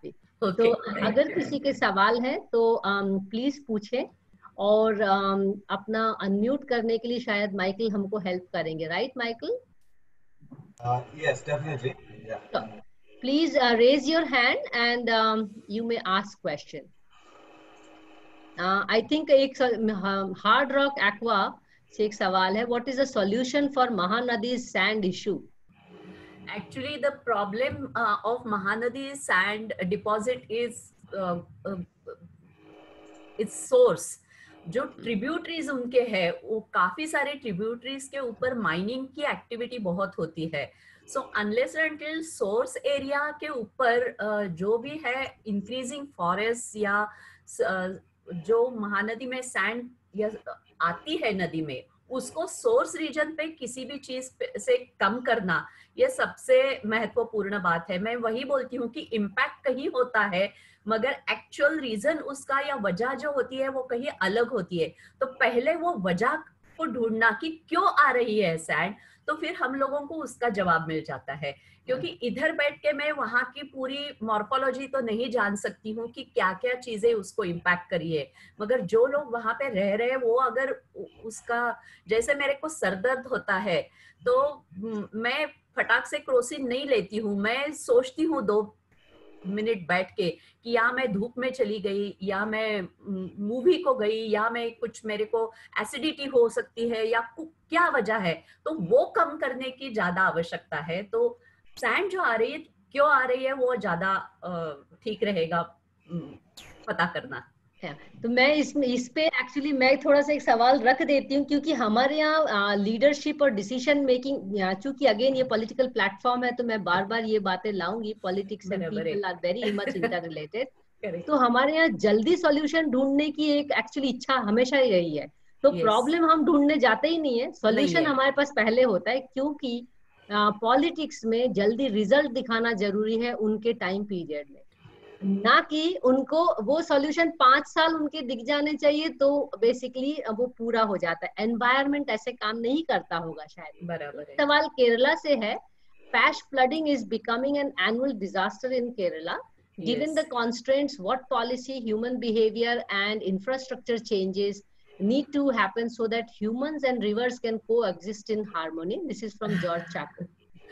Okay, तो अगर किसी के सवाल है तो प्लीज पूछें, और um, अपना अनम्यूट करने के लिए शायद माइकल हमको हेल्प करेंगे, right Michael? Yes definitely, please raise your hand and you may ask question. I think एक हार्ड रॉक एक्वा से एक सवाल है, what is the solution for Mahanadi sand issue? Actually, the problem uh, of Mahanadi sand deposit is uh, uh, its source. जो tributaries उनके हैं वो काफी सारे ट्रिब्यूटरीज के ऊपर माइनिंग की एक्टिविटी बहुत होती है। So unless until source area के ऊपर uh, जो भी है इंक्रीजिंग फॉरेस्ट या uh, जो महानदी में सैंड या आती है नदी में, उसको सोर्स रीजन पे किसी भी चीज से कम करना, ये सबसे महत्वपूर्ण बात है। मैं वही बोलती हूँ कि इम्पैक्ट कहीं होता है मगर एक्चुअल रीजन उसका या वजह जो होती है वो कहीं अलग होती है। तो पहले वो वजह को ढूंढना कि क्यों आ रही है सैंड, तो फिर हम लोगों को उसका जवाब मिल जाता है। क्योंकि इधर बैठ के मैं वहां की पूरी मॉर्फोलॉजी तो नहीं जान सकती हूँ कि क्या क्या चीजें उसको इम्पैक्ट करी है, मगर जो लोग वहां पे रह रहे हैं वो अगर उसका, जैसे मेरे को सरदर्द होता है तो मैं फटाक से क्रोसिन नहीं लेती हूँ, मैं सोचती हूँ दो मिनट बैठ के कि या मैं धूप में चली गई या मैं मूवी को गई या मैं कुछ, मेरे को एसिडिटी हो सकती है या क्या वजह है, तो वो कम करने की ज्यादा आवश्यकता है। तो सैंड जो आ रही है क्यों आ रही है वो ज्यादा ठीक रहेगा पता करना। तो मैं इसमें इस पे एक्चुअली मैं थोड़ा सा एक सवाल रख देती हूँ, क्योंकि हमारे यहाँ लीडरशिप और डिसीजन मेकिंग, चूंकि अगेन ये पॉलिटिकल प्लेटफॉर्म है तो मैं बार बार ये बातें लाऊंगी, politics and people are very much inter related. तो हमारे यहाँ जल्दी सॉल्यूशन ढूंढने की एक एक्चुअली इच्छा हमेशा ही रही है। तो प्रॉब्लम हम ढूंढने जाते ही नहीं है, सॉल्यूशन हमारे पास पहले होता है, क्योंकि पॉलिटिक्स में जल्दी रिजल्ट दिखाना जरूरी है उनके टाइम पीरियड में, ना कि उनको वो सॉल्यूशन पांच साल उनके दिख जाने चाहिए तो बेसिकली वो पूरा हो जाता है। एनवायरनमेंट ऐसे काम नहीं करता होगा शायद। बराबर है। सवाल केरला से है, flash flooding is becoming an annual disaster in Kerala, given the constraints what policy, human behaviour and infrastructure changes need to happen so that humans and rivers can coexist in harmony? This is from George Chaco.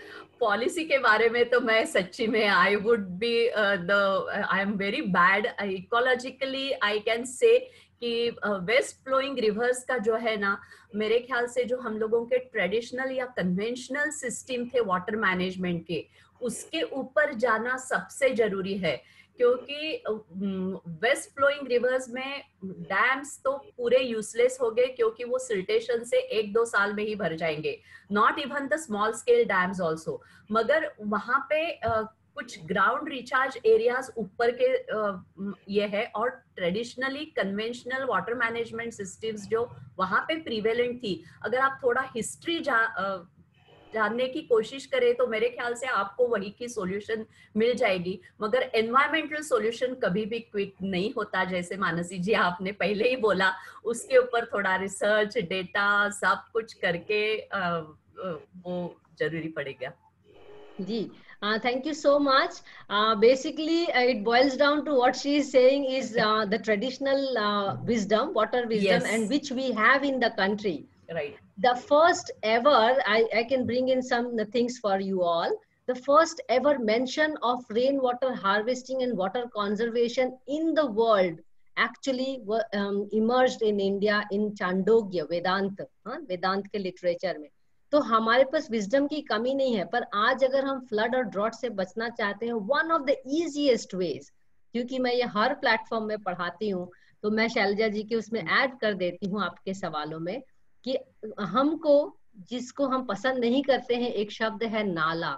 Policy के बारे में तो मैं सच्ची में I would be the I am very bad ecologically. I can say कि waste flowing reverse का जो है ना, मेरे ख्याल से जो हम लोगों के ट्रेडिशनल या कन्वेंशनल सिस्टम थे वाटर मैनेजमेंट के, उसके ऊपर जाना सबसे जरूरी है। क्योंकि वेस्ट फ्लोइंग रिवर्स में डैम्स तो पूरे यूजलेस हो गए, क्योंकि वो सिल्टेशन से एक दो साल में ही भर जाएंगे, not even the small scale dams also. मगर वहां पे uh, कुछ ग्राउंड रिचार्ज एरियाज ऊपर के uh, ये है, और traditionally conventional water management systems जो वहां पे प्रिवेलेंट थी, अगर आप थोड़ा हिस्ट्री जा uh, जानने की कोशिश करें तो मेरे ख्याल से आपको वही की सॉल्यूशन मिल जाएगी। मगर एनवायरमेंटल सॉल्यूशन कभी भी क्विक नहीं होता, जैसे मानसी जी आपने पहले ही बोला, उसके ऊपर थोड़ा रिसर्च, डेटा, सब कुछ करके आ, वो जरूरी पड़ेगा। जी, uh, thank you so much. Uh, basically, uh, it boils down to what she is saying is uh, the traditional uh, wisdom, water wisdom, yes, and which we have in the country. Right. The first ever, I, I can bring in some things for you all. The first ever mention of rainwater harvesting and water conservation in the world actually um, emerged in India in Chandogya, Vedanta, huh? Vedanta के literature में। तो हमारे पास wisdom की कमी नहीं है, पर आज अगर हम फ्लड और ड्रॉट से बचना चाहते हैं, one of the easiest ways, क्योंकि मैं ये हर प्लेटफॉर्म में पढ़ाती हूँ तो मैं शैलजा जी के उसमें ऐड कर देती हूँ आपके सवालों में, कि हमको जिसको हम पसंद नहीं करते हैं एक शब्द है नाला।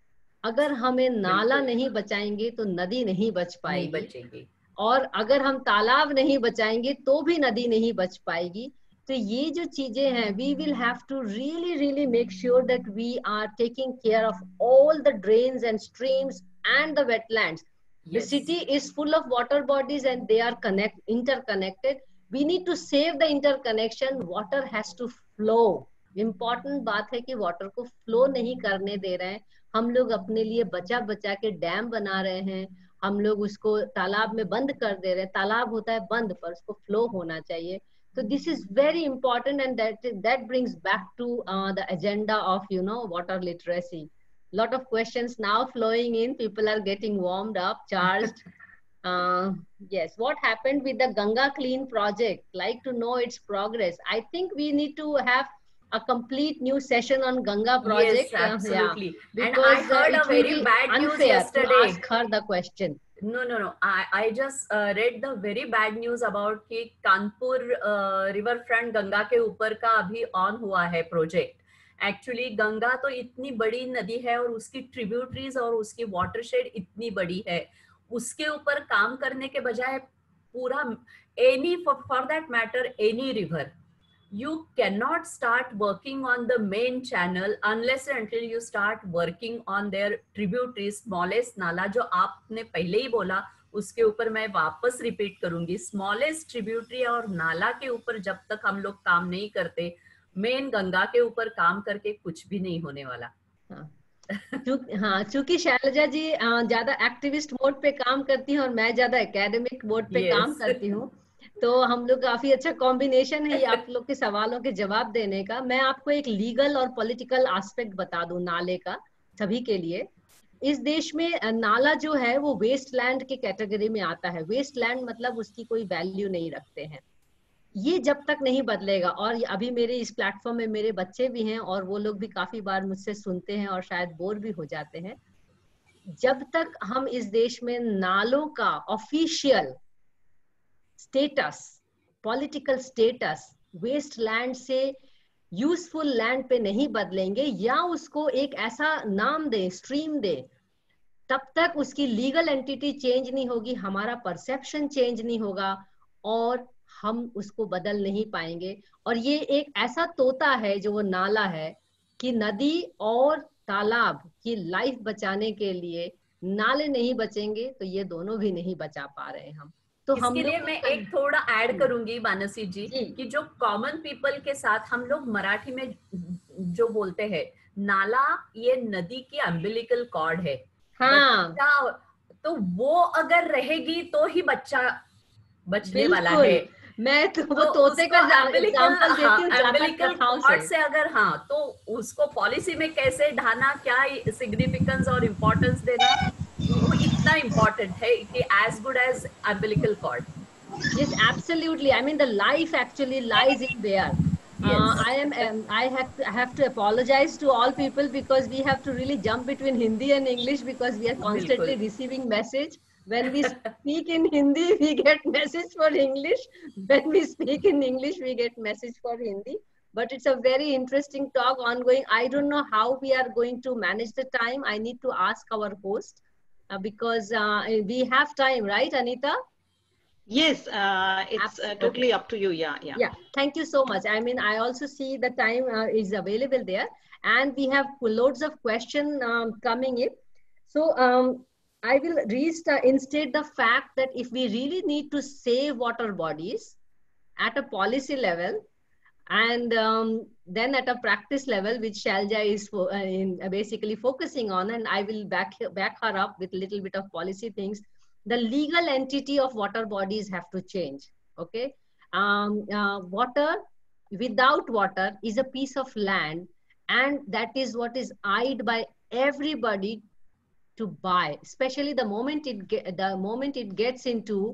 अगर हमें नाला नहीं बचाएंगे तो नदी नहीं बच पाएगी, नहीं बचेगी, और अगर हम तालाब नहीं बचाएंगे तो भी नदी नहीं बच पाएगी। तो ये जो चीजें हैं, we will have to really really make sure that we are taking care of all the drains and streams and the wetlands. Yes. The city is full of water bodies and they are connect interconnected. We need to save the interconnection. Water has to flow. Important बात है कि water को flow नहीं करने दे रहे हैं हम लोग, अपने लिए बचा बचा के डैम बना रहे हैं, हम लोग उसको तालाब में बंद कर दे रहे हैं। तालाब होता है बंद, पर उसको फ्लो होना चाहिए। So this is very important, and that that brings back to uh, the agenda of, you know, water literacy. Lot of questions now flowing in. People are getting warmed up, charged. uh, yes, what happened with the Ganga Clean project? Like to know its progress. I think we need to have a complete new session on Ganga project. Yes, absolutely. Uh, yeah, and I because heard uh, a it will very be bad news unfair yesterday. to ask her the question. No, no, no. I, I just uh, read the very bad news about कि Kanpur river front Ganga के ऊपर का अभी on हुआ है project. Actually Ganga तो इतनी बड़ी नदी है और उसकी ट्रिब्यूटरीज और उसकी वाटरशेड इतनी बड़ी है, उसके ऊपर काम करने के बजाय पूरा any for that matter any river, you cannot start working on the main channel unless and until you start working on their tributaries, smallest नाला जो आपने पहले ही बोला उसके ऊपर मैं वापस रिपीट करूंगी, स्मॉलेस्ट ट्रिब्यूटरी और नाला के ऊपर जब तक हम लोग काम नहीं करते, मेन गंगा के ऊपर काम करके कुछ भी नहीं होने वाला। हाँ, चूंकि शैलजा जी ज्यादा एक्टिविस्ट मोड पे काम करती हैं और मैं ज्यादा एकेडमिक मोड पे yes. काम करती हूँ, तो हम लोग काफी अच्छा कॉम्बिनेशन है आप लोग के सवालों के जवाब देने का। मैं आपको एक लीगल और पॉलिटिकल एस्पेक्ट बता दूं नाले का सभी के लिए। इस देश में नाला जो है वो वेस्ट लैंड के कैटेगरी में आता है। वेस्ट लैंड मतलब उसकी कोई वैल्यू नहीं रखते हैं। ये जब तक नहीं बदलेगा, और अभी मेरे इस प्लेटफॉर्म में मेरे बच्चे भी हैं और वो लोग भी काफी बार मुझसे सुनते हैं और शायद बोर भी हो जाते हैं, जब तक हम इस देश में नालों का official status, political status waste land से यूजफुल लैंड पे नहीं बदलेंगे या उसको एक ऐसा नाम दे, स्ट्रीम दे, तब तक उसकी लीगल एंटिटी चेंज नहीं होगी, हमारा परसेप्शन चेंज नहीं होगा और हम उसको बदल नहीं पाएंगे। और ये एक ऐसा तोता है जो वो नाला है कि नदी और तालाब की लाइफ बचाने के लिए नाले नहीं बचेंगे तो ये दोनों भी नहीं बचा पा रहे हैं हम। तो इसके हम लिए मैं एक थोड़ा ऐड करूंगी मानसी जी, जी कि जो कॉमन पीपल के साथ हम लोग मराठी में जो बोलते हैं नाला, ये नदी की अम्बिलिकल कॉर्ड है। हाँ, तो वो अगर रहेगी तो ही बच्चा बचने वाला है। मैं तो वो तो तोते का एग्जांपल देती हूँ अम्बिलिकल कॉर्ड से अगर हाँ तो उसको पॉलिसी में कैसे ढाना, क्या सिग्निफिकेंस और इम्पोर्टेंस देना, वो इतना इम्पोर्टेंट है कि as good as umbilical cord. Yes, absolutely. I mean, the life actually lies in there. Yes. Uh, I am. Um, I have. To, I have to apologize to all people because we have to really jump between Hindi and English because we are constantly Bilkul. receiving message. When we speak in Hindi, we get message for English. When we speak in English, we get message for Hindi. But it's a very interesting talk ongoing. I don't know how we are going to manage the time. I need to ask our host. Uh, because uh, we have time, right, Anita? Yes, uh, it's uh, totally up to you. Yeah, yeah. Yeah, thank you so much. I mean, I also see the time uh, is available there, and we have loads of questions um, coming in. So um, I will reinstate the fact that if we really need to save water bodies at a policy level, and um, then at a practice level, which Shalja is fo uh, in, uh, basically focusing on, and I will back, back her up with a little bit of policy things, the legal entity of water bodies have to change, okay? Um, uh, water, without water is a piece of land, and that is what is eyed by everybody to buy, especially the moment it, get, the moment it gets into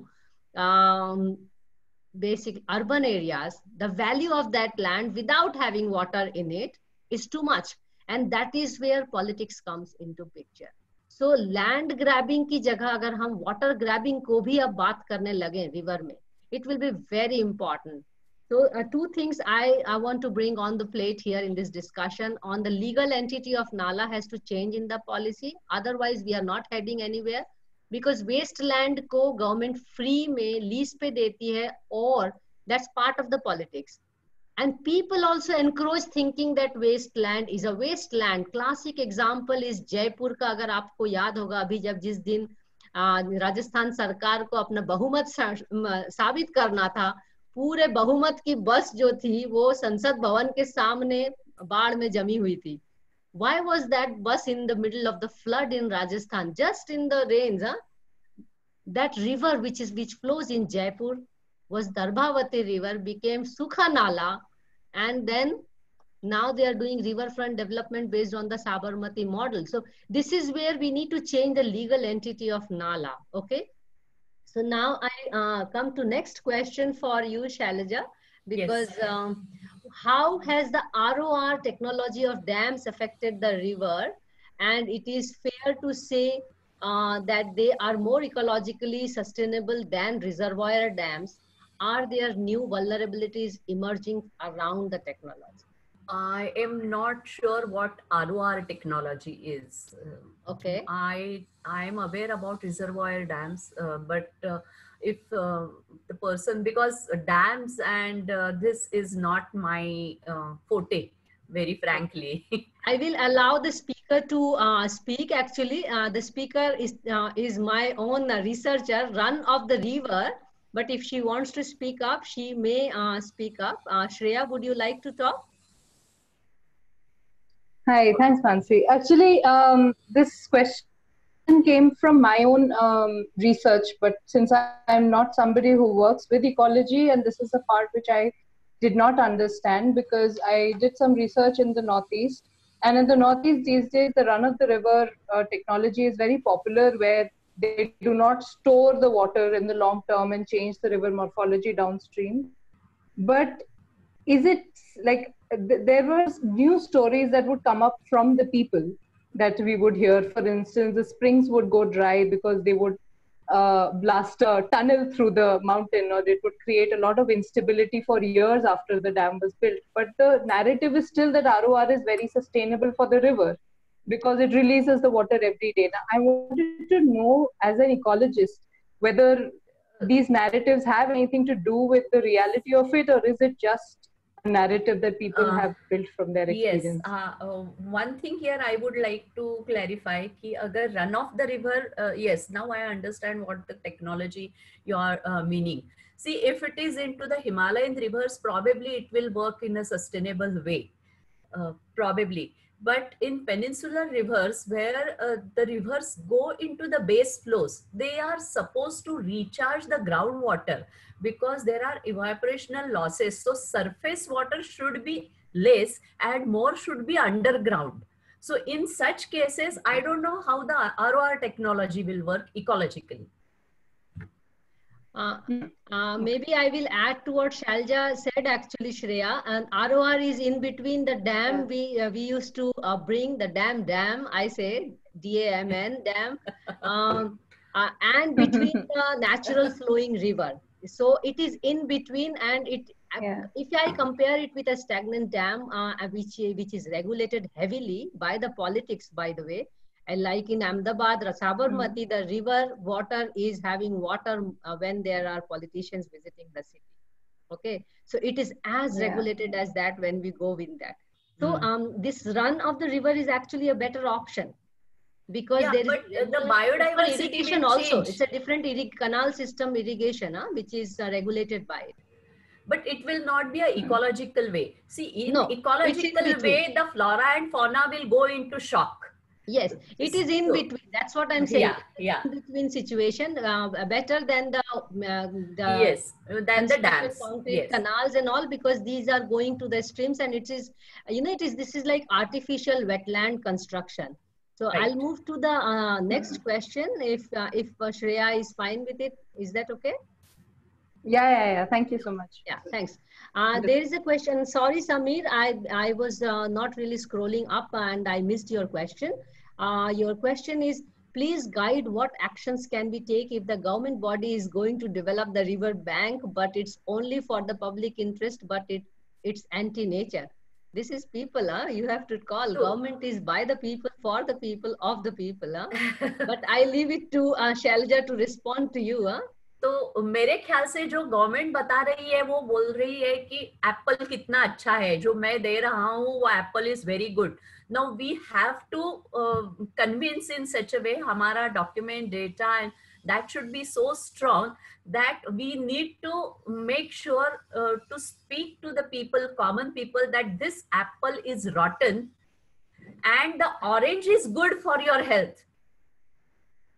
um, basic urban areas, the value of that land without having water in it is too much. And that is where politics comes into picture. So land grabbing की जगह अगर हम water grabbing को भी अब बात करने लगे river में, it will be very important. So uh, two things I, I want to bring on the plate here in this discussion on the legal entity of Nala has to change in the policy. Otherwise we are not heading anywhere. Because waste land को government free में lease पे देती है और that's part of the politics. And people also encourage thinking that waste land is a waste land. Classic example is Jaipur का, अगर आपको याद होगा अभी जब जिस दिन राजस्थान सरकार को अपना बहुमत साबित करना था, पूरे बहुमत की बस जो थी वो संसद भवन के सामने बाढ़ में जमी हुई थी. Why was that bus in the middle of the flood in Rajasthan? Just in the rains, huh? that river which is which flows in Jaipur was Darbhavati river, became Sukha Nala, and then now they are doing riverfront development based on the Sabarmati model. So this is where we need to change the legal entity of Nala. Okay. So now I uh, come to next question for you, Shailaja, because yes. um, how has the R O R technology of dams affected the river? And it is fair to say uh, that they are more ecologically sustainable than reservoir dams. Are there new vulnerabilities emerging around the technology? I am not sure what R O R technology is. Okay. I I am aware about reservoir dams, uh, but uh, if uh, the person, because dams and uh, this is not my uh, forte, very frankly. I will allow the speaker to uh, speak. Actually, uh, the speaker is uh, is my own researcher, run of the river. But if she wants to speak up, she may uh, speak up. Uh, Shreya, would you like to talk? Hi, thanks, Mansi. Actually, um, this question came from my own um, research, but since I, I'm not somebody who works with ecology, and this is the part which I did not understand, because I did some research in the Northeast, and in the Northeast these days, the run-of-the-river uh, technology is very popular, where they do not store the water in the long term and change the river morphology downstream. But is it like, there was new stories that would come up from the people that we would hear. For instance, the springs would go dry because they would uh, blast a tunnel through the mountain, or it would create a lot of instability for years after the dam was built. But the narrative is still that R O R is very sustainable for the river because it releases the water every day. Now, I wanted to know, as an ecologist, whether these narratives have anything to do with the reality of it, or is it just narrative that people uh, have built from their experience? Yes, uh, uh, one thing here I would like to clarify, ki agar run of the river, uh, yes, now I understand what the technology you are uh, meaning. See, if it is into the Himalayan rivers, probably it will work in a sustainable way, uh, probably. But in peninsular rivers, where uh, the rivers go into the base flows, they are supposed to recharge the groundwater because there are evaporational losses. So surface water should be less and more should be underground. So in such cases, I don't know how the R O R technology will work ecologically. Uh, uh, maybe I will add to what Shailaja said, actually, Shreya. And R O R is in between the dam. Yeah. We uh, we used to uh, bring the dam dam. I say D A M N dam, um, uh, and between the natural flowing river. So it is in between, and it. Yeah. If I compare it with a stagnant dam, uh, which which is regulated heavily by the politics, by the way. And like in Ahmedabad, Sabarmati, mm-hmm. the river water is having water uh, when there are politicians visiting the city. Okay, so it is as yeah. regulated as that when we go with that. So mm. um, this run of the river is actually a better option because yeah, there but is the biodiversity irrigation also. It's a different canal system irrigation, huh, which is uh, regulated by it. But it will not be an ecological way. See, in no, ecological in way, the flora and fauna will go into shock. Yes, it is in so, between. That's what I'm saying. Yeah, yeah. In between situation, uh, better than the, uh, the yes, than the dams, yes. canals and all, because these are going to the streams, and it is, you know, it is this is like artificial wetland construction. So right. I'll move to the uh, next mm-hmm. question. If uh, if uh, Shreya is fine with it, is that okay? Yeah, yeah, yeah. Thank you so much. Yeah, thanks. Uh, there is a question. Sorry, Samir, I I was uh, not really scrolling up and I missed your question. Uh, your question is, please guide what actions can we take if the government body is going to develop the river bank, but it's only for the public interest, but it it's anti-nature. This is people, huh? You have to call. True. Government is by the people, for the people, of the people. Huh? But I leave it to uh, Shailaja to respond to you. Huh? तो मेरे ख्याल से जो government बता रही है वो बोल रही है कि एप्पल कितना अच्छा है, जो मैं दे रहा हूँ वो apple is very good. Now we have to convince in such a way, हमारा document data and that should be so strong that we need to make sure uh, to speak to the people, common people, that this apple is rotten and the orange is good for your health.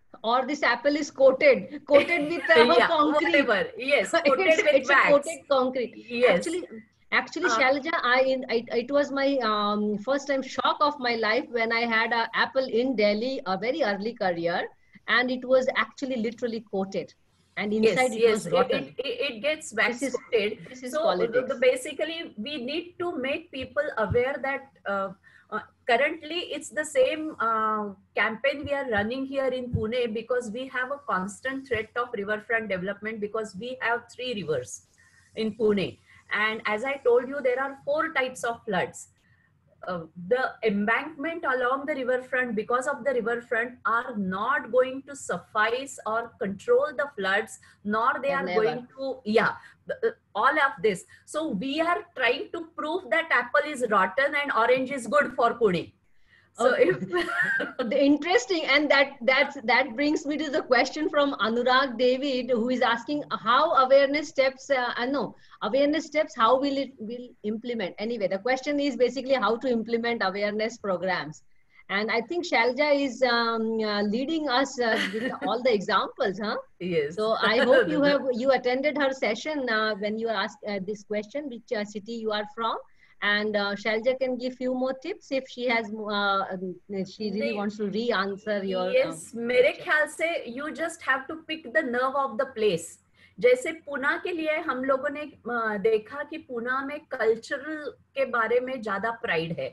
or this apple is coated, coated with uh, yeah, concrete. whatever. Yes, coated it's, with it's a wax. coated concrete. Yes. Actually, actually, Uh, Shailaja, I, I it was my um, first time shock of my life when I had an apple in Delhi, a very early career, and it was actually literally coated, and inside yes, it yes, was it, rotten. it, it it gets wax This is coated. this is So politics. the, basically, we need to make people aware that uh, uh, currently it's the same uh, campaign we are running here in Pune, because we have a constant threat of riverfront development, because we have three rivers in Pune. And as I told you, there are four types of floods. Uh, the embankment along the riverfront, because of the riverfront, are not going to suffice or control the floods, nor they Yeah, are never. going to, yeah, the, all of this. So we are trying to prove that apple is rotten and orange is good for Pune. So Okay. if The interesting, and that that's that brings me to the question from Anurag David, who is asking how awareness steps. Uh, I know awareness steps. How will it will implement? Anyway, the question is basically how to implement awareness programs, and I think Shalja is um, uh, leading us uh, with all the examples, huh? yes. So I hope you have you attended her session uh, when you asked uh, this question, which uh, city you are from. And uh, Shalja can give few more tips if she has, uh, she really The- wants to re-answer your. yes, um, मेरे ख्याल से you just have to pick the nerve of the place. जैसे पुणे के लिए हम लोगों ने अ, देखा कि पुणे में कल्चरल के बारे में ज्यादा प्राइड है.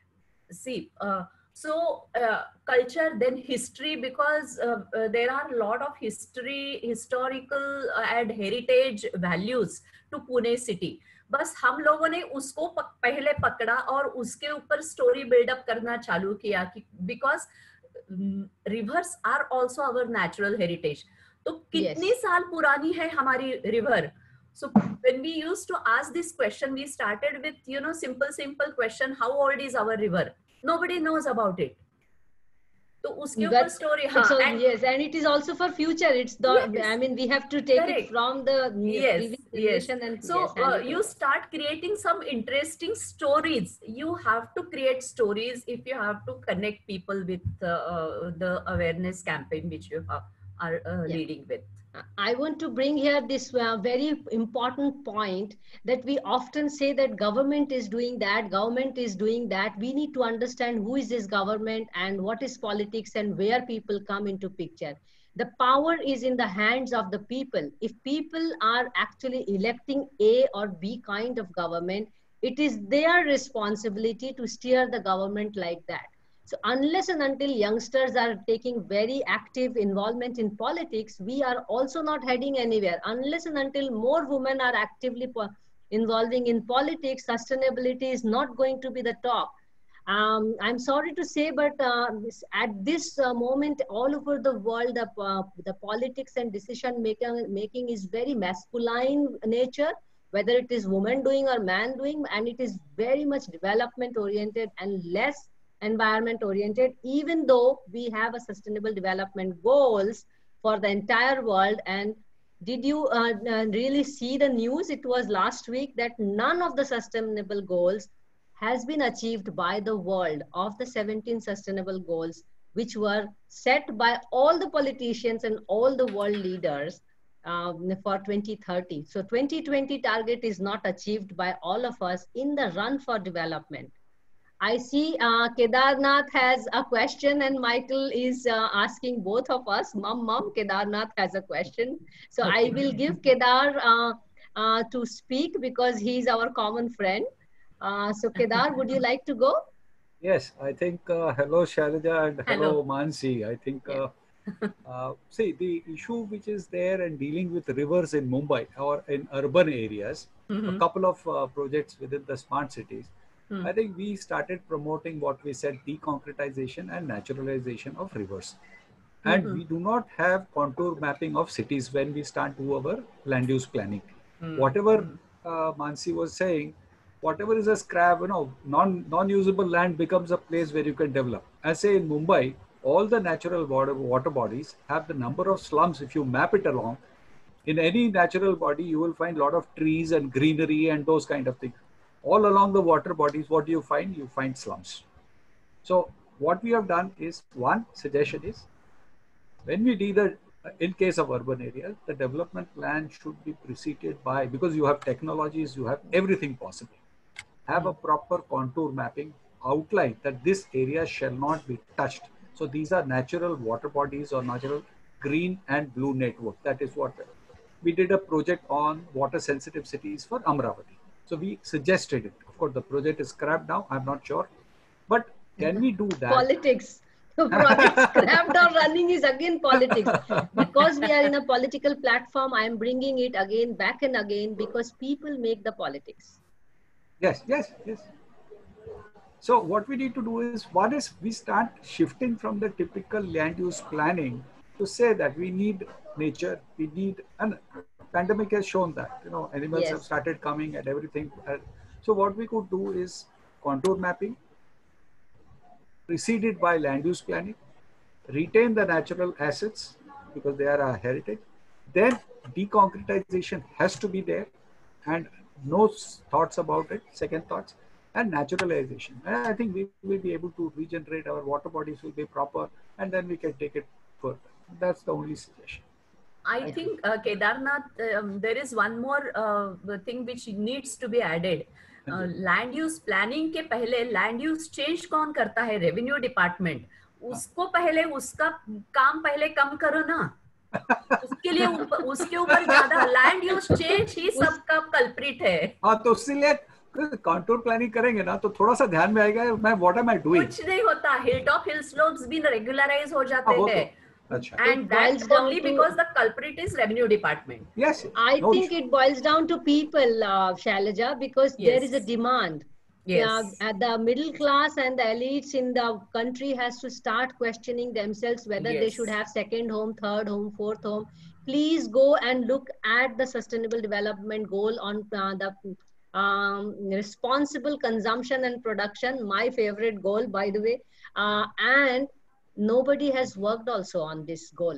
See, uh, so uh, culture, then history, because uh, uh, there are a lot of history, historical uh, and heritage values to Pune city. बस हम लोगों ने उसको पक, पहले पकड़ा और उसके ऊपर स्टोरी बिल्डअप करना चालू किया कि because rivers are also our natural heritage. तो कितनी Yes. साल पुरानी है हमारी river? So when we used to ask this question, we started with, you know, simple, simple question, how old is our river? Nobody knows about it. So उसके ऊपर But story, it's हाँ, al- and yes, and it is also for future. It's the, Yes. I mean, we have to take Correct. it from the yes, previous yes. generation and So yes, hand uh, it you over. start creating some interesting stories. You have to create stories if you have to connect people with uh, uh, the awareness campaign which you have, are uh, Yeah. leading with. I want to bring here this uh, very important point that we often say that government is doing that, government is doing that. We need to understand who is this government and what is politics and where people come into picture. The power is in the hands of the people. If people are actually electing A or B kind of government, it is their responsibility to steer the government like that. So unless and until youngsters are taking very active involvement in politics, we are also not heading anywhere. Unless and until more women are actively involving in politics, sustainability is not going to be the top. Um, I'm sorry to say, but uh, this, at this uh, moment, all over the world, the, uh, the politics and decision making, making is very masculine nature, whether it is woman doing or man doing, and it is very much development oriented and less environment oriented, even though we have a sustainable development goals for the entire world. And did you uh, uh, really see the news? It was last week that none of the sustainable goals has been achieved by the world of the seventeen sustainable goals, which were set by all the politicians and all the world leaders um, for twenty thirty. So twenty twenty target is not achieved by all of us in the run for development. I see uh, Kedarnath has a question and Michael is uh, asking both of us. Mom, mom, Kedarnath has a question. So Okay. I will give Kedar uh, uh, to speak because he's our common friend. Uh, so Kedar, would you like to go? Yes, I think, uh, hello Sharija and hello, Hello. Mansi. I think, Yeah. uh, uh, see, the issue which is there and dealing with rivers in Mumbai or in urban areas, Mhm. a couple of uh, projects within the smart cities, Hmm. I think we started promoting what we said, deconcretization and naturalization of rivers. And Mhm. we do not have contour mapping of cities when we start to our land use planning. Hmm. Whatever Hmm. uh, Mansi was saying, whatever is a scrap, you know, non non-usable land becomes a place where you can develop. I say in Mumbai, all the natural water water bodies have the number of slums. If you map it along, in any natural body, you will find a lot of trees and greenery and those kind of things. All along the water bodies, what do you find? You find slums. So what we have done is, one suggestion is When we do the, in case of urban areas, the development plan should be preceded by, because you have technologies, you have everything possible. Have a proper contour mapping outline that this area shall not be touched. So these are natural water bodies or natural green and blue network. That is what we did a project on water sensitive cities for Amravati. So we suggested it. Of course, the project is scrapped now. I'm not sure. But can we do that? Politics. The project scrapped or running is again politics. Because we are in a political platform, I am bringing it again, back and again, because people make the politics. Yes, yes, yes. So what we need to do is, one is we start shifting from the typical land use planning to say that we need nature, we need, and pandemic has shown that, you know, animals Yes. have started coming and everything. So what we could do is contour mapping, preceded by land use planning, retain the natural assets because they are a heritage. Then deconcretization has to be there, and no thoughts about it, second thoughts, and naturalization. And I think we will be able to regenerate, our water bodies will be proper, and then we can take it further. That's the only suggestion. I think uh, Kedarnath, um, there is one more uh, thing which needs to be added. Uh, land use planning के पहले land use change कौन करता है? Revenue department. उसको पहले उसका काम पहले कम करो ना. उसके लिए उसके ऊपर ज्यादा land use change ही सबका culprit है. हाँ, तो इसलिए कंटूर प्लानिंग करेंगे ना तो थोड़ा सा ध्यान में आएगा मैं व्हाट एम आई डूइंग. कुछ नहीं होता. Hilltop hill slopes भी regularize हो जाते हैं. अच्छा. And that's only because the culprit is revenue department. Yes. I no think issue. it boils down to people, uh, Shailaja, because Yes. there is a demand. Yes. Yeah, at the middle class and the elites in the country has to start questioning themselves whether they Yes. should have second home, third home, fourth home. Please go and look at the sustainable development goal on uh, the um, responsible consumption and production, my favorite goal, by the way. Uh, and nobody has worked also on this goal.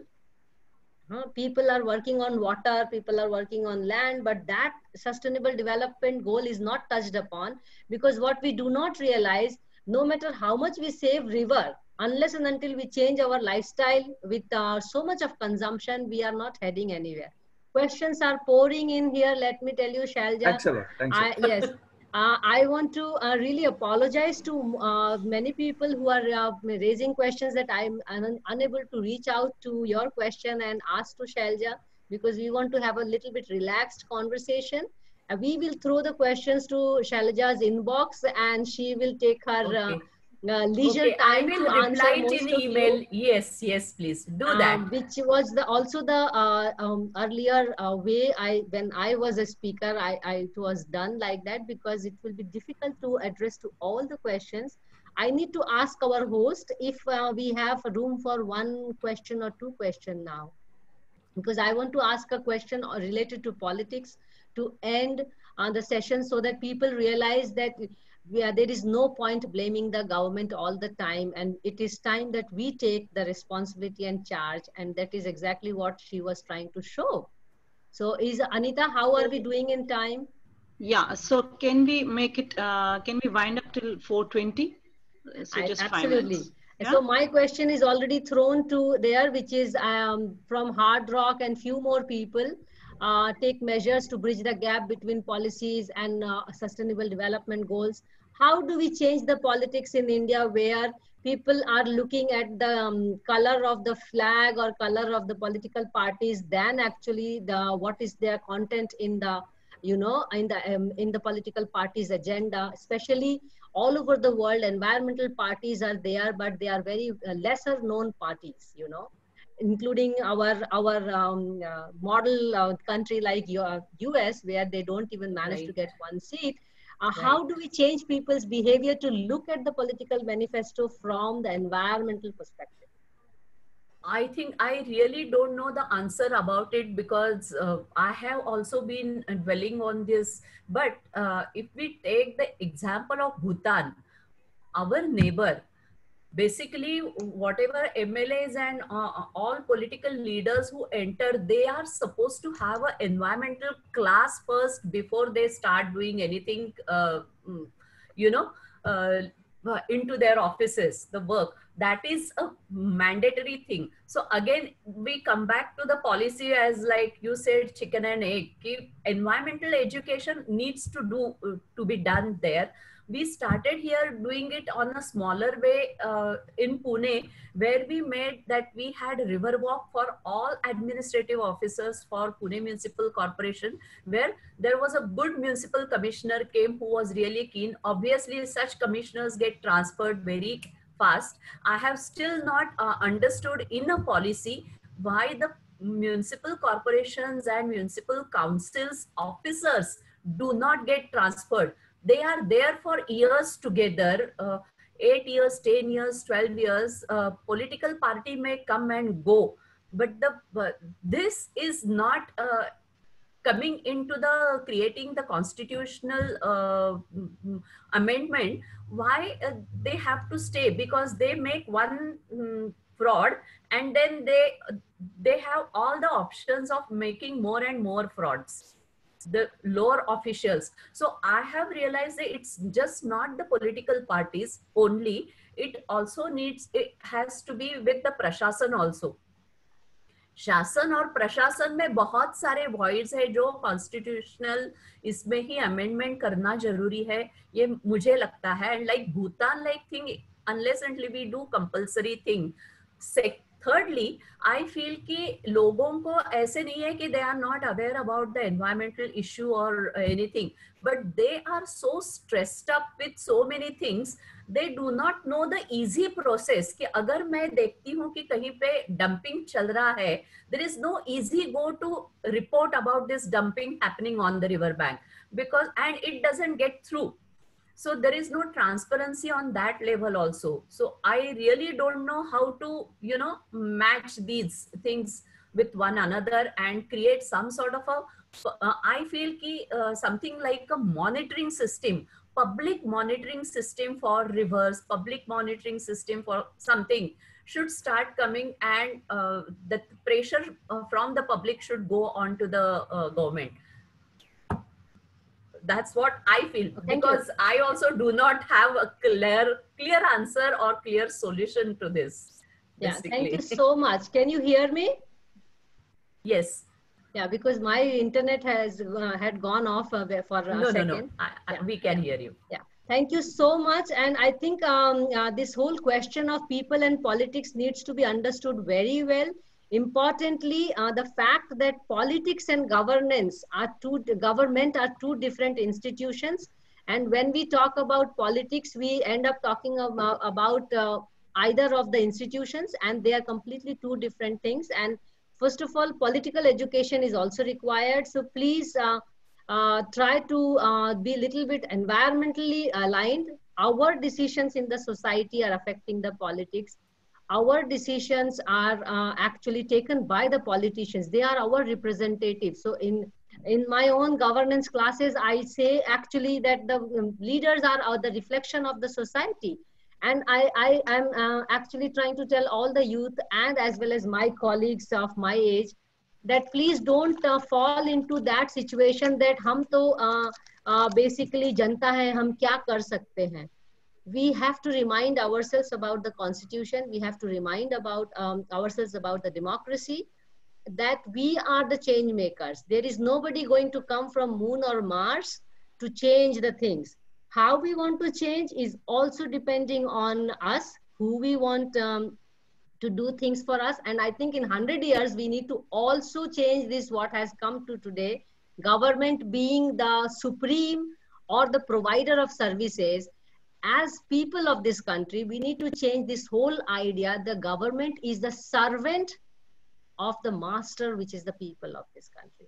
Huh? People are working on water, people are working on land, but that sustainable development goal is not touched upon, because what we do not realize, no matter how much we save river, unless and until we change our lifestyle with uh, so much of consumption, we are not heading anywhere. Questions are pouring in here. Let me tell you, Shailja. Excellent. Thanks. I, yes. Uh, I want to uh, really apologize to uh, many people who are uh, raising questions that I'm un unable to reach out to your question and ask to Shailja, because we want to have a little bit relaxed conversation. Uh, we will throw the questions to Shailaja's inbox and she will take her Okay. uh, uh, leisure Okay, I time will to answer reply most it in of email. you. Yes, yes, please do Um, that. which was the also the uh, um, earlier uh, way I when I was a speaker, I, I it was done like that, because it will be difficult to address to all the questions. I need to ask our host if uh, we have room for one question or two question now, because I want to ask a question related to politics to end uh, the session, so that people realize that we are, there is no point blaming the government all the time, and it is time that we take the responsibility and charge, and that is exactly what she was trying to show. So is Anita, how are we doing in time? Yeah, so can we make it, uh, can we wind up till four twenty? So I, just five absolutely. minutes. Yeah? So my question is already thrown to there, which is um, from Hard Rock and few more people. Uh, take measures to bridge the gap between policies and uh, sustainable development goals. How do we change the politics in India where people are looking at the um, color of the flag or color of the political parties than actually the what is their content in the, you know, in the um, in the political party's agenda? Especially all over the world, environmental parties are there, but they are very uh, lesser known parties, you know, including our our um, uh, model uh, country like U S, where they don't even manage Right. to get one seat. Uh, Right. How do we change people's behavior to look at the political manifesto from the environmental perspective? I think I really don't know the answer about it, because uh, I have also been dwelling on this. But uh, if we take the example of Bhutan, our neighbor, basically whatever M L As and uh, all political leaders who enter, they are supposed to have an environmental class first before they start doing anything, uh, you know, uh, into their offices, the work. that is a mandatory thing. So again, we come back to the policy as like you said, chicken and egg. Environmental education needs to do to be done there. We started here doing it on a smaller way uh, in Pune, where we made that we had river walk for all administrative officers for Pune Municipal Corporation, where there was a good municipal commissioner came who was really keen. Obviously, such commissioners get transferred very fast. I have still not uh, understood in a policy why the municipal corporations and municipal councils officers do not get transferred. They are there for years together, uh, eight years, ten years, twelve years. Uh, political party may come and go, but the but this is not uh, coming into the creating the constitutional uh, amendment. Why uh, they have to stay? Because they make one um, fraud, and then they they have all the options of making more and more frauds, the lower officials. So I have realized that it's just not the political parties only, it also needs, it has to be with the prashasan also. शासन और प्रशासन में बहुत सारे voids है जो constitutional इसमें ही amendment करना जरूरी है, ये मुझे लगता है. And like Bhutan like thing, unless and until we do compulsory thing. Thirdly, I feel कि लोगों को ऐसे नहीं है कि they are not aware about the environmental issue or anything, but they are so stressed up with so many things, they do not know the easy process. कि अगर मैं देखती हूँ कि कहीं पे dumping चल रहा है, there is no easy go to report about this dumping happening on the river bank, because and it doesn't get through. So there is no transparency on that level also. So I really don't know how to, you know, match these things with one another and create some sort of a, uh, I feel ki, uh, something like a monitoring system, public monitoring system for rivers, public monitoring system for something should start coming, and uh, the pressure uh, from the public should go on to the uh, government. That's what I feel. Thank because you. I also do not have a clear, clear answer or clear solution to this. Yeah, basically. Thank you so much. Can you hear me? Yes. Yeah, because my internet has uh, had gone off uh, for a no, second. No, no, I, I, we can hear you. Yeah. Thank you so much. And I think um, uh, this whole question of people and politics needs to be understood very well. Importantly, uh, the fact that politics and governance are two, government are two different institutions. And when we talk about politics, we end up talking about, about uh, either of the institutions, and they are completely two different things. And first of all, political education is also required. So please uh, uh, try to uh, be a little bit environmentally aligned. Our decisions in the society are affecting the politics. Our decisions are uh, actually taken by the politicians. They are our representatives. So in, in my own governance classes, I say actually that the leaders are, are the reflection of the society. And I, I am uh, actually trying to tell all the youth and as well as my colleagues of my age that please don't uh, fall into that situation that hum to uh, uh, basically janta hai, hum kya kar sakte hain. We have to remind ourselves about the constitution. We have to remind about um, ourselves about the democracy, that we are the change makers. There is nobody going to come from moon or Mars to change the things. How we want to change is also depending on us, who we want um, to do things for us. And I think in one hundred years, we need to also change this, what has come to today, government being the supreme or the provider of services. As people of this country, we need to change this whole idea. The government is the servant of the master, which is the people of this country.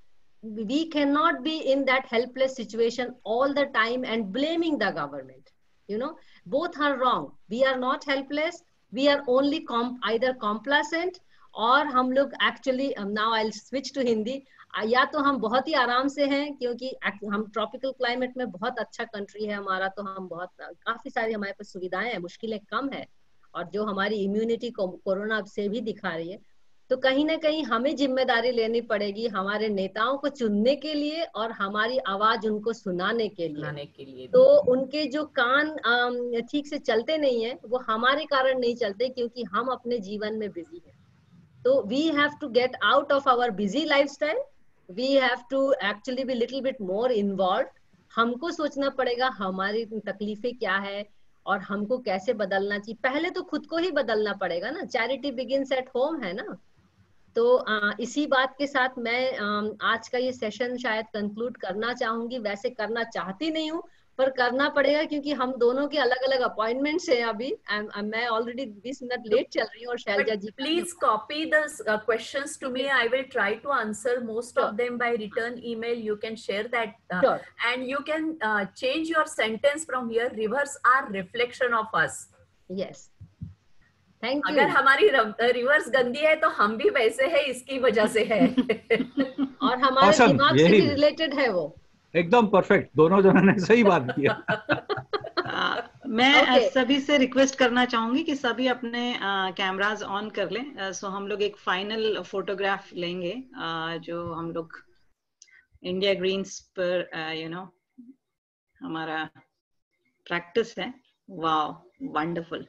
We cannot be in that helpless situation all the time and blaming the government. You know, both are wrong. We are not helpless. We are only comp either complacent or हम लोग actually, um, now I'll switch to Hindi. या तो हम बहुत ही आराम से हैं क्योंकि हम ट्रॉपिकल क्लाइमेट में बहुत अच्छा कंट्री है हमारा, तो हम बहुत काफी सारी हमारे पास सुविधाएं हैं, मुश्किलें कम है, और जो हमारी इम्यूनिटी को कोरोना से भी दिखा रही है. तो कहीं ना कहीं हमें जिम्मेदारी लेनी पड़ेगी हमारे नेताओं को चुनने के लिए और हमारी आवाज उनको सुनाने के लिए, सुनाने के लिए तो उनके जो कान ठीक से चलते नहीं है वो हमारे कारण नहीं चलते क्योंकि हम अपने जीवन में बिजी हैं। तो we have to get out of our busy lifestyle, we have to actually be little bit more involve. हमको सोचना पड़ेगा हमारी तकलीफें क्या है और हमको कैसे बदलना चाहिए। पहले तो खुद को ही बदलना पड़ेगा ना, चैरिटी बिगिंस एट होम है ना। तो आ, इसी बात के साथ मैं आ, आज का ये सेशन शायद कंक्लूड करना चाहूंगी। वैसे करना चाहती नहीं हूँ पर करना पड़ेगा क्योंकि हम दोनों के अलग अलग अपॉइंटमेंट्स हैं अभी। I'm, I'm, मैं ऑलरेडी बीस मिनट लेट चल रही हूँ और Shailaja ji please copy the questions to me, I will try to answer most of them by return email. You can share that and you can change your sentence from here, rivers are reflection of us. Yes, thank you. अगर हमारी reverse गंदी है तो हम भी वैसे है, इसकी वजह से है। और हमारे awesome, दिमाग से भी रिलेटेड है वो। एकदम परफेक्ट, दोनों जनों ने सही बात किया। आ, मैं okay. सभी से रिक्वेस्ट करना चाहूंगी कि सभी अपने कैमरास ऑन कर लें। सो हम लोग एक फाइनल फोटोग्राफ लेंगे आ, जो हम लोग इंडिया ग्रीन्स पर यू नो हमारा प्रैक्टिस है। Wow, wonderful.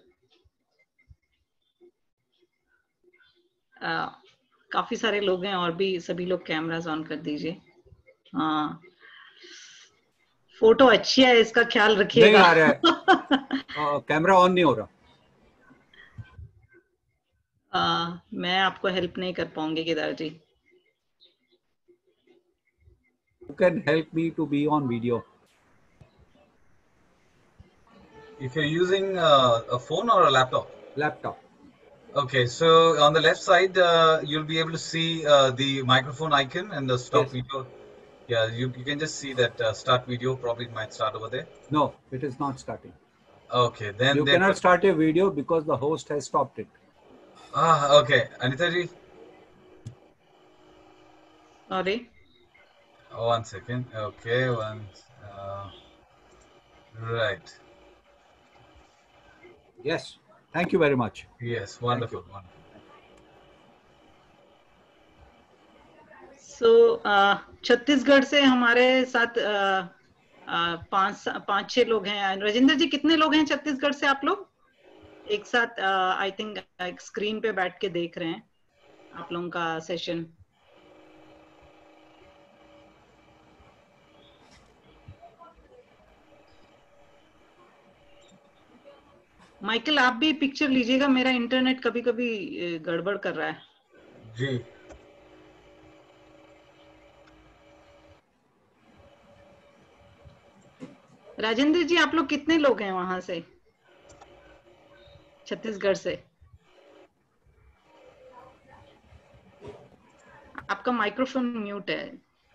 Uh, काफी सारे लोग हैं और भी सभी लोग कैमरास ऑन कर दीजिए। हाँ, फोटो अच्छी है, इसका ख्याल रखिएगा। नहीं आ रहा है, कैमरा ऑन नहीं हो रहा। uh, मैं आपको हेल्प नहीं कर पाऊंगी केदार जी। You can help me to be on video. If you're using uh, a phone or a laptop? Laptop. Okay, so on the left side, uh, you'll be able to see uh, the microphone icon and the stop Yes. video. Yeah, you, you can just see that uh, start video. Probably it might start over there. No, it is not starting. Okay, then you there cannot could... start a video because the host has stopped it. Ah, okay. Anita ji? Sorry. Oh, one second. Okay, one. Uh, right. Yes. Thank you very much. Yes, wonderful. wonderful. So, uh, Chhattisgarh से हमारे साथ uh, uh, पांच पांच छह लोग हैं। राजेंद्र जी, कितने लोग हैं छत्तीसगढ़ से आप लोग एक साथ? आई थिंक एक स्क्रीन पे बैठ के देख रहे हैं आप लोगों का सेशन। माइकल, आप भी पिक्चर लीजिएगा, मेरा इंटरनेट कभी कभी गड़बड़ कर रहा है। जी। राजेंद्र जी, आप लोग कितने लोग हैं वहां से छत्तीसगढ़ से? आपका माइक्रोफोन म्यूट है।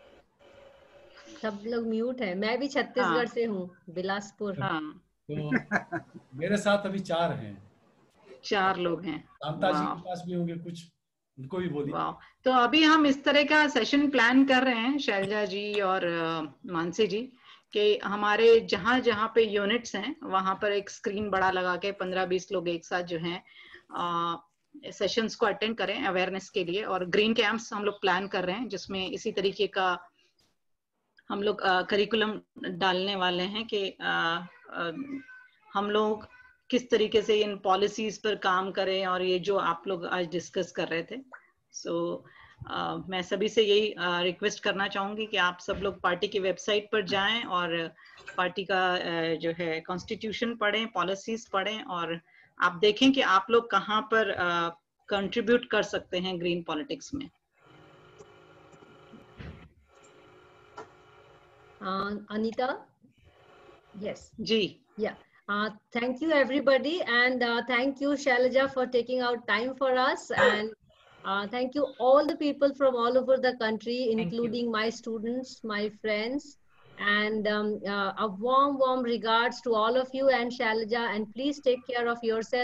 सब लोग म्यूट है। मैं भी छत्तीसगढ़ हाँ। से हूँ, बिलासपुर। हाँ। तो मेरे साथ अभी चार हैं। चार लोग हैं। शांता जी के पास भी होंगे कुछ, उनको भी बोलिए। वाह, तो अभी हम इस तरह का सेशन प्लान कर रहे हैं शैलजा जी और मानसी जी कि हमारे जहाँ जहाँ पे यूनिट्स हैं वहां पर एक स्क्रीन बड़ा लगा के पंद्रह बीस लोग एक साथ जो हैं सेशंस को अटेंड करें अवेयरनेस के लिए। और ग्रीन कैंप्स हम लोग प्लान कर रहे हैं जिसमें इसी तरीके का हम लोग करिकुलम डालने वाले हैं कि आ, आ, हम लोग किस तरीके से इन पॉलिसीज पर काम करें और ये जो आप लोग आज डिस्कस कर रहे थे। सो so, uh, मैं सभी से यही रिक्वेस्ट uh, करना चाहूंगी कि आप सब लोग पार्टी की वेबसाइट पर जाएं और पार्टी का uh, जो है कॉन्स्टिट्यूशन पढ़ें, पॉलिसीज पढ़ें और आप देखें कि आप लोग कहाँ पर कंट्रीब्यूट uh, कर सकते हैं ग्रीन पॉलिटिक्स में। अनीता? यस जी। या Uh, thank you everybody, and uh, thank you Shailaja for taking out time for us, and uh, thank you all the people from all over the country, including my students, my friends, and um, uh, a warm warm regards to all of you and Shailaja, and please take care of yourself.